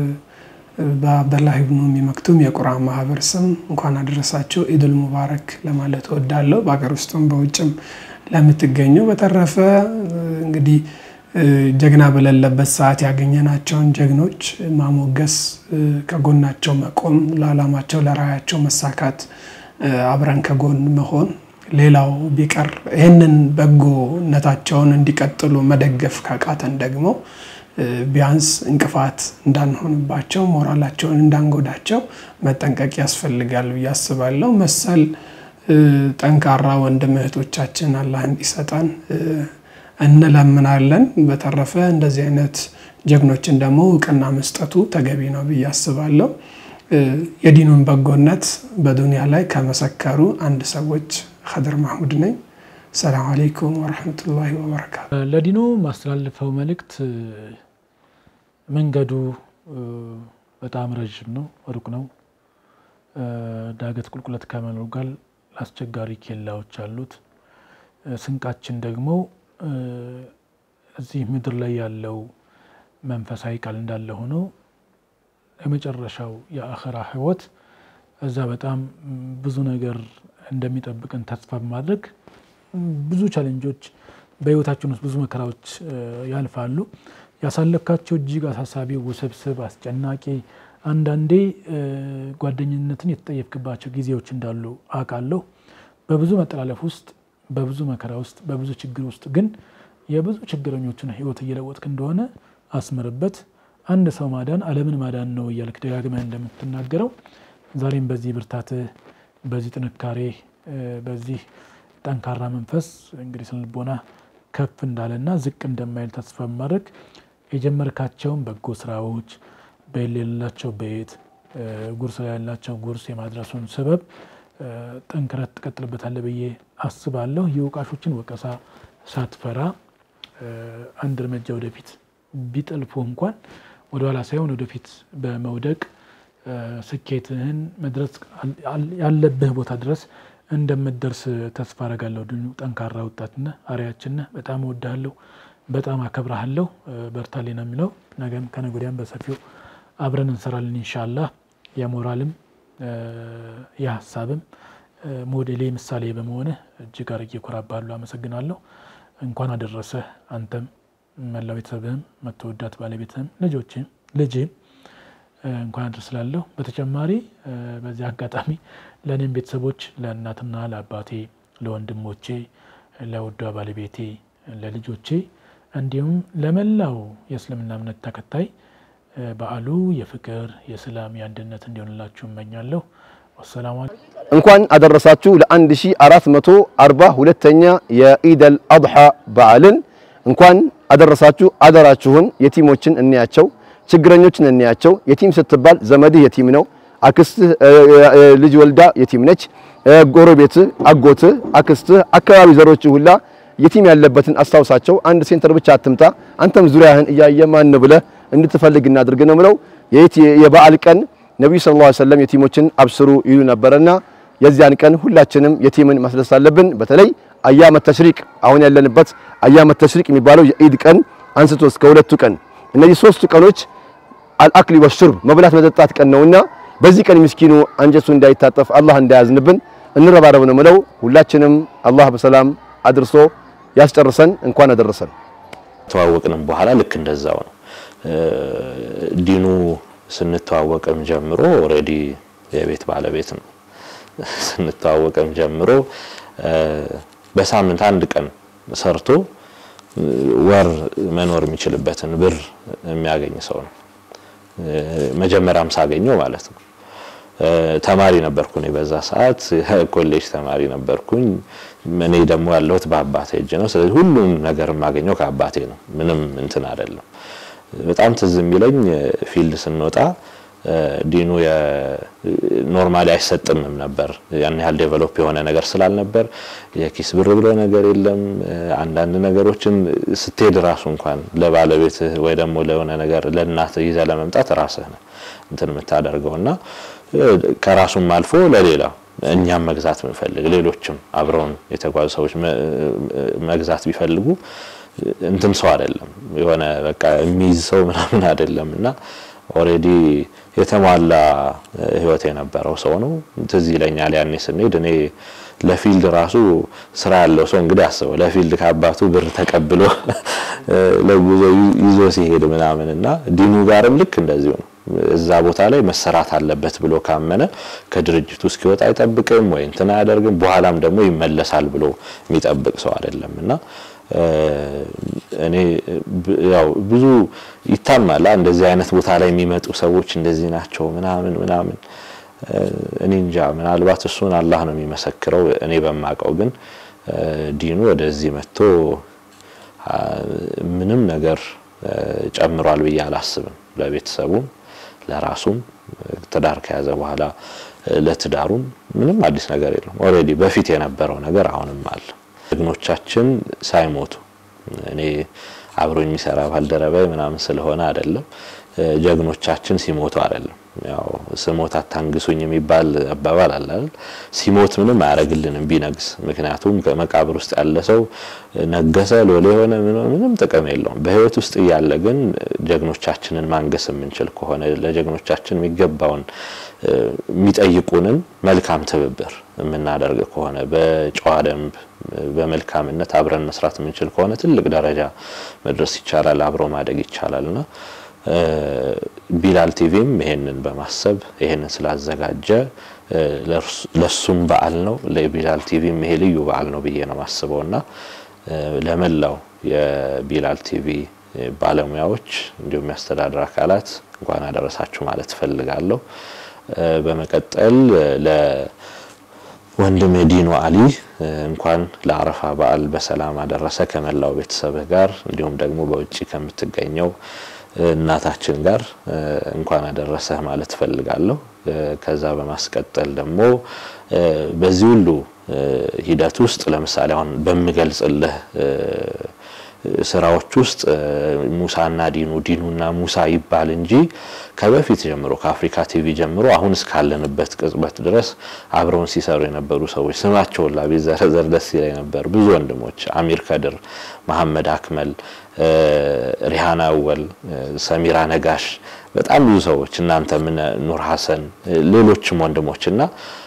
በአብደላህ ኢብኑ ኡሚ መክቱም የቁርአን ማህበረሰብ እንኳን አደረሳችሁ ኢድል ሙባረክ ለማለት ወዳለሁ በአገር ውስጥም በውጭም ለምትገኙ። በተረፈ እንግዲህ ጀግና በሌለበት ሰዓት ያገኘናቸውን ጀግኖች ማሞገስ፣ ከጎናቸው መቆም፣ ለዓላማቸው ለራያቸው መሳካት አብረን ከጎን መሆን፣ ሌላው ቢቀር ይሄንን በጎነታቸውን እንዲቀጥሉ መደገፍ ካቃተን ደግሞ ቢያንስ እንቅፋት እንዳንሆንባቸው ሞራላቸውን እንዳንጎዳቸው መጠንቀቅ ያስፈልጋል ያስባለሁ። መሰል ጠንካራ ወንድም እህቶቻችን አላህ እንዲሰጣን እንለምናለን። በተረፈ እንደዚህ አይነት ጀግኖችን ደግሞ እውቅና መስጠቱ ተገቢ ነው ያስባለሁ። የዲኑን በጎነት በዱንያ ላይ ከመሰከሩ አንድ ሰዎች ኸድር ማህሙድ ነኝ። ሰላም አለይኩም ወራህመቱላሂ ወበረካቱ። ለዲኑ ማስተላለፈው መልእክት መንገዱ በጣም ረጅም ነው፣ ሩቅ ነው። ዳገት ቁልቁለት ከመኖር ጋር አስቸጋሪ ኬላዎች አሉት። ስንቃችን ደግሞ እዚህ ምድር ላይ ያለው መንፈሳዊ ቃል እንዳለ ሆኖ የመጨረሻው የአኺራ ህይወት እዛ በጣም ብዙ ነገር እንደሚጠብቀን ተስፋ ማድረግ ብዙ ቻሌንጆች በህይወታችን ውስጥ ብዙ መከራዎች ያልፋሉ። ያሳለፍካቸው እጅግ አሳሳቢ ውስብስብ አስጨናቂ አንዳንዴ ጓደኝነትን የተጠየፍክባቸው ጊዜዎች እንዳሉ አውቃለሁ። በብዙ መጠላለፍ ውስጥ በብዙ መከራ ውስጥ በብዙ ችግር ውስጥ ግን የብዙ ችግረኞችን ህይወት እየለወጥክ እንደሆነ አስመርበት። አንድ ሰው ማዳን ዓለምን ማዳን ነው እያልክ ደጋግመህ እንደምትናገረው ዛሬም በዚህ ብርታት በዚህ ጥንካሬ በዚህ ጠንካራ መንፈስ እንግዲህ ስልቦና ከፍ እንዳለና ዝቅ እንደማይል ተስፋ ማድረግ የጀመርካቸውን በጎ ስራዎች በሌላቸው ቤት ጉርስ ላይ ያላቸው ጉርስ የማድረሱን ሰበብ ጠንክረት ተቀጥልበታለህ ብዬ አስባለሁ። የወቃሾችን ወቀሳ ሳትፈራ አንድ እርምጃ ወደፊት ቢጠልፉ እንኳን ወደ ኋላ ሳይሆን ወደፊት በመውደቅ ስኬትህን መድረስ ያለብህ ቦታ ድረስ እንደምትደርስ ተስፋ አደርጋለሁ። ድኑ ጠንካራ ወጣት ነህ፣ አሪያችን ነህ። በጣም እወድሃለሁ፣ በጣም አከብርሃለሁ። በርታልኝ ነው የሚለው። ነገም ከነገ ወዲያም በሰፊው አብረን እንሰራለን ኢንሻአላህ። የሞራልም የሀሳብም ሞዴሌ ምሳሌ በመሆንህ እጅግ አድርጌ እኮራብሃለሁ። አመሰግናለሁ። እንኳን አደረሰህ አንተም መላው ቤተሰብህም መተወዳት ባለቤትህም ልጆችህም ልጅህም እንኳን አደረስላለሁ። በተጨማሪ በዚህ አጋጣሚ ለኔም ቤተሰቦች ለእናትና ለአባቴ ለወንድሞቼ ለውዷ ባለቤቴ ለልጆቼ እንዲሁም ለመላው የእስልምና እምነት ተከታይ በዓሉ የፍቅር የሰላም የአንድነት እንዲሆንላችሁ እመኛለሁ። ወሰላሙ እንኳን አደረሳችሁ ለ1442ኛ የኢደል አድሃ በዓልን እንኳን አደረሳችሁ። አደራችሁን የቲሞችን እንያቸው፣ ችግረኞችን እንያቸው። የቲም ስትባል ዘመድህ የቲም ነው፣ አክስትህ ልጅ ወልዳ የቲም ነች፣ ጎረቤት አጎት አክስት አካባቢ ዘሮች ሁላ የቲም ያለበትን አስተዋውሳቸው። አንድ ሴንተር ብቻ አትምጣ። አንተም ዙሪያህን እያየ ማን ብለ እንድትፈልግ እናድርግ ነው ምለው። የበዓል ቀን ነብዩ ሰለላሁ ዐለይሂ ወሰለም የቲሞችን አብስሩ ይሉ ነበርና የዚያን ቀን ሁላችንም የቲምን ማስደሰት አለብን። በተለይ አያመ ተሽሪቅ አሁን ያለንበት አያመ ተሽሪቅ የሚባለው የኢድ ቀን አንስቶ እስከ ሁለቱ ቀን እነዚህ ሶስቱ ቀኖች አልአክሊ ወሽርብ መብላት መጠጣት ቀን ነውና በዚህ ቀን ምስኪኑ አንጀቱ እንዳይታጠፍ አላህ እንዳያዝንብን እንረባረብ ነው ምለው። ሁላችንም አላህ በሰላም አድርሶ ያስጨርሰን። እንኳን አደረሰን። ተዋወቅንም በኋላ ልክ እንደዛው ነው። ዲኑ ስንተዋወቅም ጀምሮ ኦሬዲ የቤት ባለቤት ነው። ስንተዋወቅም ጀምሮ በሳምንት አንድ ቀን ሰርቶ ወር መኖር የሚችልበትን ብር የሚያገኝ ሰው ነው። መጀመሪያም ሳገኘው ማለት ነው። ተማሪ ነበርኩኝ በዛ ሰዓት ኮሌጅ ተማሪ ነበርኩኝ። እኔ ደግሞ ያለሁት በአባቴ እጅ ነው። ስለዚህ ሁሉም ነገር የማገኘው ከአባቴ ነው። ምንም እንትን አይደለም። በጣም ትዝ የሚለኝ ፊልድ ስንወጣ ዲኑ የኖርማሊ አይሰጥምም ነበር። ያን ያህል ዴቨሎፕ የሆነ ነገር ስላልነበር የኪስ ብር ብሎ ነገር የለም። አንዳንድ ነገሮችን ስትሄድ ራሱ እንኳን ለባለቤት ወይ ደግሞ ለሆነ ነገር ለእናት ይዘ ለመምጣት ራስህ ነው እንትን የምታደርገውና ከራሱም አልፎ ለሌላ እኛም መግዛት ምንፈልግ ሌሎችም አብረውን የተጓዙ ሰዎች መግዛት ቢፈልጉ እንትን ሰው አይደለም የሆነ በቃ የሚይዝ ሰው ምናምን አይደለምና ኦሬዲ የተሟላ ህይወት የነበረው ሰው ነው። ትዝ ይለኛል ያኔ ስንሄድ እኔ ለፊልድ ራሱ ስራ ያለው ሰው እንግዲህ አስበው ለፊልድ ከአባቱ ብር ተቀብሎ ለጉዞ ይዞ ሲሄድ ምናምንና ዲኑ ጋርም ልክ እንደዚሁ ነው። እዛ ቦታ ላይ መሰራት አለበት ብሎ ካመነ ከድርጅቱ እስኪወጣ አይጠብቅም ወይ እንትና ያደርግም በኋላም ደግሞ ይመለሳል ብሎ የሚጠብቅ ሰው አይደለምና እኔ ያው ብዙ ይታማላ እንደዚህ አይነት ቦታ ላይ የሚመጡ ሰዎች እንደዚህ ናቸው ምናምን ምናምን እኔ እንጃ ምናልባት እሱን አላህ ነው የሚመሰክረው። እኔ በማቀው ግን ዲኑ ወደዚህ መጥቶ ምንም ነገር ጨምሯል ብዬ አላስብም። ለቤተሰቡም ለራሱም ትዳር ከያዘ በኋላ ለትዳሩም ምንም አዲስ ነገር የለም። ኦሬዲ በፊት የነበረው ነገር አሁንም አለ። ጀግኖቻችን ሳይሞቱ እኔ አብሮኝ የሚሰራ ባልደረባይ ምናምን ስለሆነ አይደለም ጀግኖቻችን ሲሞቱ አይደለም። ያው ስሞት አታንግሱኝ የሚባል አባባል አለ አይደል? ሲሞት ምንም አያረግልንም ቢነግስ። ምክንያቱም ከመቃብር ውስጥ ያለ ሰው ነገሰ ሎሌ ሆነ ምንም ጥቅም የለውም። በህይወት ውስጥ ያለ ግን ጀግኖቻችንን ማንገስ የምንችል ከሆነ ለጀግኖቻችን የሚገባውን የሚጠይቁንን መልካም ትብብር የምናደርግ ከሆነ በጨዋ ደንብ በመልካምነት አብረን መስራት የምንችል ከሆነ ትልቅ ደረጃ መድረስ ይቻላል፣ አብሮ ማደግ ይቻላልና ቢላል ቲቪም ይሄንን በማሰብ ይሄንን ስላዘጋጀ ለሱም በዓል ነው ለቢላል ቲቪም ይሄ ልዩ በዓል ነው ብዬ ነው ማስበውና ለመላው የቢላል ቲቪ ባለሙያዎች እንዲሁም ያስተዳድር አካላት እንኳን አደረሳችሁ ማለት ፈልጋለሁ። በመቀጠል ለወንድም ዲኑ አሊ እንኳን ለአረፋ በዓል በሰላም አደረሰ ከመላው ቤተሰብህ ጋር እንዲሁም ደግሞ በውጪ ከምትገኘው እናታችን ጋር እንኳን አደረሰህ ማለት ፈልጋለሁ። ከዛ በማስቀጠል ደግሞ በዚህ ሁሉ ሂደት ውስጥ ለምሳሌ አሁን በመገልጽልህ ስራዎች ውስጥ ሙሳና ዲኑ ዲኑና ሙሳ ይባል እንጂ ከበፊት ጀምሮ ከአፍሪካ ቲቪ ጀምሮ አሁን እስካለንበት ቅጽበት ድረስ አብረውን ሲሰሩ የነበሩ ሰዎች ስማቸውን ላቢዘረዘር ደስ ይለኝ ነበር። ብዙ ወንድሞች አሚር ከድር፣ መሐመድ አክመል፣ ሪሃና አወል፣ ሰሚራ ነጋሽ በጣም ብዙ ሰዎች እናንተ ምን ኑር ሐሰን ሌሎችም ወንድሞችና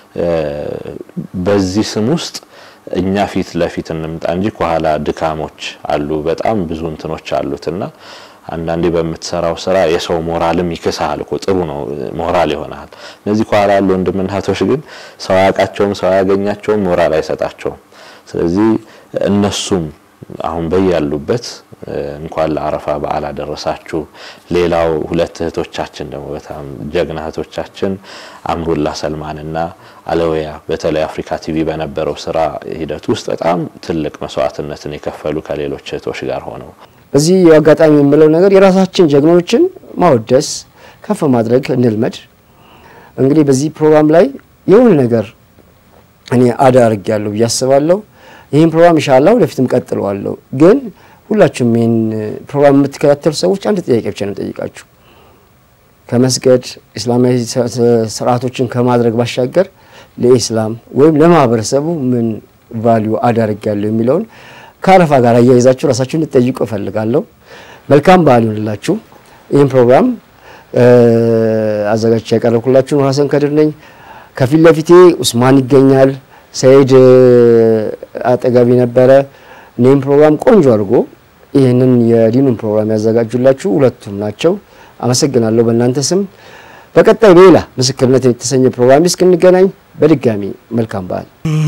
በዚህ ስም ውስጥ እኛ ፊት ለፊት እንምጣ እንጂ ከኋላ ድካሞች አሉ በጣም ብዙ እንትኖች አሉትና አንዳንዴ በመትሰራው ስራ የሰው ሞራልም ይከሳል እኮ ጥሩ ነው ሞራል ይሆናል። እነዚህ ከኋላ ያሉ ወንድምናቶች ግን ሰው ያቃቸውም ሰው ያገኛቸውም ሞራል አይሰጣቸውም። ስለዚህ እነሱም አሁን በያሉበት እንኳን ለአረፋ በዓል አደረሳችሁ ሌላው ሁለት እህቶቻችን ደግሞ በጣም ጀግና እህቶቻችን አምሩላ ሰልማንና አለወያ በተለይ አፍሪካ ቲቪ በነበረው ስራ ሂደት ውስጥ በጣም ትልቅ መስዋዕትነትን የከፈሉ ከሌሎች እህቶች ጋር ሆነው በዚህ አጋጣሚ የምለው ነገር የራሳችን ጀግኖችን ማወደስ ከፍ ማድረግ እንልመድ እንግዲህ በዚህ ፕሮግራም ላይ የሆነ ነገር እኔ አዳርግ ያለው ያስባለሁ ይሄን ፕሮግራም ኢንሻአላህ ወደፊትም ቀጥለዋለሁ ግን ሁላችሁም ይሄን ፕሮግራም የምትከታተሉ ሰዎች አንድ ጥያቄ ብቻ ነው ጠይቃችሁ ከመስገድ እስላማዊ ስርዓቶችን ከማድረግ ባሻገር ለኢስላም ወይም ለማህበረሰቡ ምን ቫልዩ አዳርግ ያለው የሚለውን ካረፋ ጋር አያይዛችሁ ራሳችሁን ልትጠይቁ ፈልጋለሁ መልካም በዓል ይሁንላችሁ ይሄን ፕሮግራም አዘጋጅቼ ያቀርብኩላችሁ ሐሰን ከድር ነኝ ከፊት ለፊቴ ኡስማን ይገኛል ሰይድ አጠጋቢ ነበረ ኔም ፕሮግራም ቆንጆ አድርጎ ይሄንን የዲኑን ፕሮግራም ያዘጋጁላችሁ ሁለቱም ናቸው አመሰግናለሁ በእናንተ ስም በቀጣይ ሌላ ምስክርነት የተሰኘ ፕሮግራም እስክንገናኝ በድጋሚ መልካም በዓል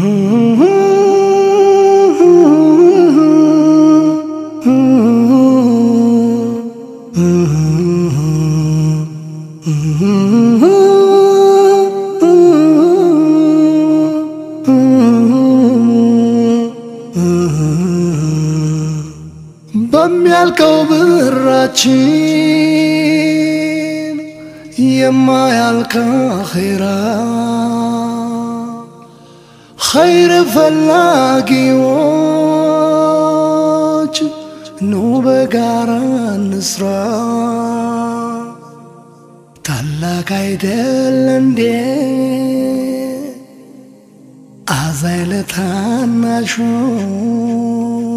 በሚያልቀው ብራችን የማያልቅ ኸይራ ኸይር ፈላጊዎች ኑ በጋራ እንስራ ታላቅ አይደል እንዴ አዛይ ለታናሹ